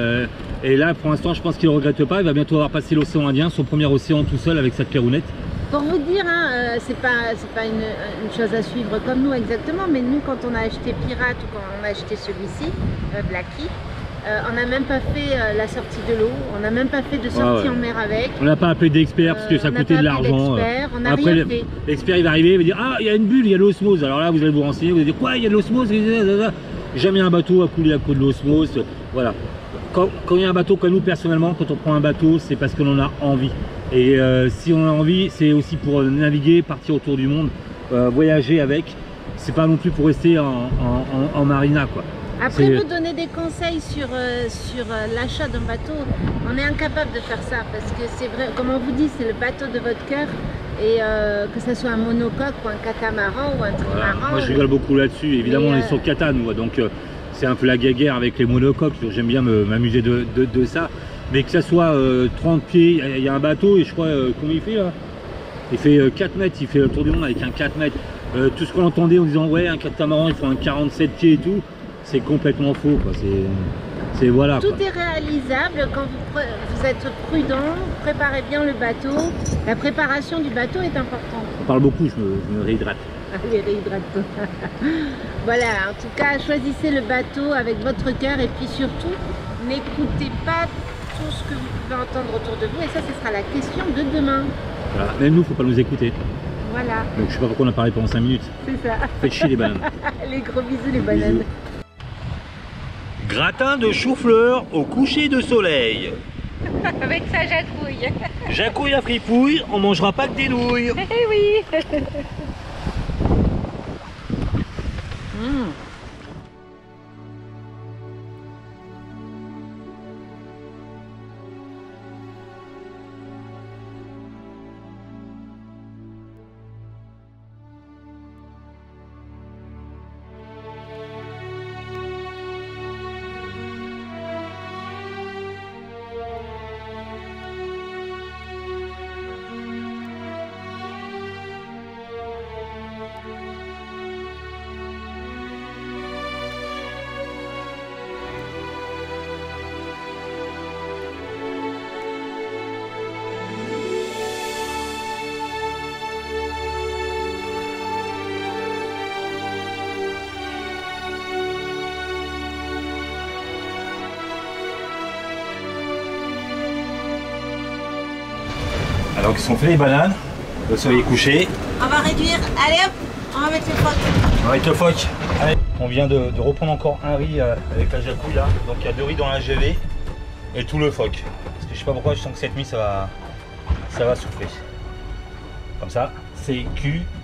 et là pour l'instant je pense qu'il ne regrette pas, il va bientôt avoir passé l'océan Indien, son premier océan tout seul avec sa clairounette. Pour vous dire, hein, c'est pas une chose à suivre comme nous exactement, mais nous quand on a acheté Pirate ou quand on a acheté celui-ci, Blackie, on n'a même pas fait la sortie de l'eau, on n'a même pas fait de sortie ouais. en mer avec. On n'a pas appelé d'expert parce que ça on n'a coûtait pas de appelé l'argent. d'expert, on n'a Après rien fait. l'expert il va arriver, il va dire ah il y a une bulle, il y a de l'osmose. Alors là vous allez vous renseigner, vous allez dire quoi il y a de l'osmose, jamais un bateau a coulé à cause de l'osmose. Voilà. Quand il y a un bateau comme nous personnellement, quand on prend un bateau, c'est parce qu'on en a envie. Et si on a envie, c'est aussi pour naviguer, partir autour du monde, voyager avec. C'est pas non plus pour rester en marina quoi. Après, C'est- vous donner des conseils sur l'achat d'un bateau, on est incapable de faire ça parce que c'est vrai, comme on vous dit, c'est le bateau de votre cœur et que ce soit un monocoque ou un catamaran ou un Voilà. trimaran. Moi je rigole beaucoup là-dessus, évidemment Mais, on est sur Cata nous, donc c'est un peu la guéguerre avec les monocoques, j'aime bien m'amuser de ça, mais que ça soit 30 pieds, il y a un bateau et je crois, combien il fait là? Il fait 4 mètres, il fait le tour du monde avec un 4 mètres, tout ce qu'on entendait en disant ouais un catamaran il faut un 47 pieds et tout, c'est complètement faux quoi, c'est voilà Tout quoi. est réalisable quand vous êtes prudent, préparez bien le bateau. La préparation du bateau est importante. On parle beaucoup, je me réhydrate. Allez, réhydrate-toi. Voilà, en tout cas, choisissez le bateau avec votre cœur et puis surtout, n'écoutez pas tout ce que vous pouvez entendre autour de vous et ça, ce sera la question de demain. Voilà. Même nous, faut pas nous écouter. Voilà, Donc je sais pas pourquoi on a parlé pendant 5 minutes. c'est ça. Faites chier les bananes. Les gros bisous, les bananes. Bisous. Gratin de chou-fleur au coucher de soleil. Avec sa jacouille. Jacouille à fripouille, on mangera pas que des nouilles. Eh oui. Alors qu'ils sont fait les bananes, le soleil est couché. On va réduire. Allez hop, on va mettre le phoque. On va mettre le phoque. Allez. On vient de reprendre encore un riz avec la jacouille là. Donc il y a 2 riz dans la GV et tout le phoque. Parce que je sais pas pourquoi, je sens que cette nuit ça va souffler. Comme ça, c'est cuit.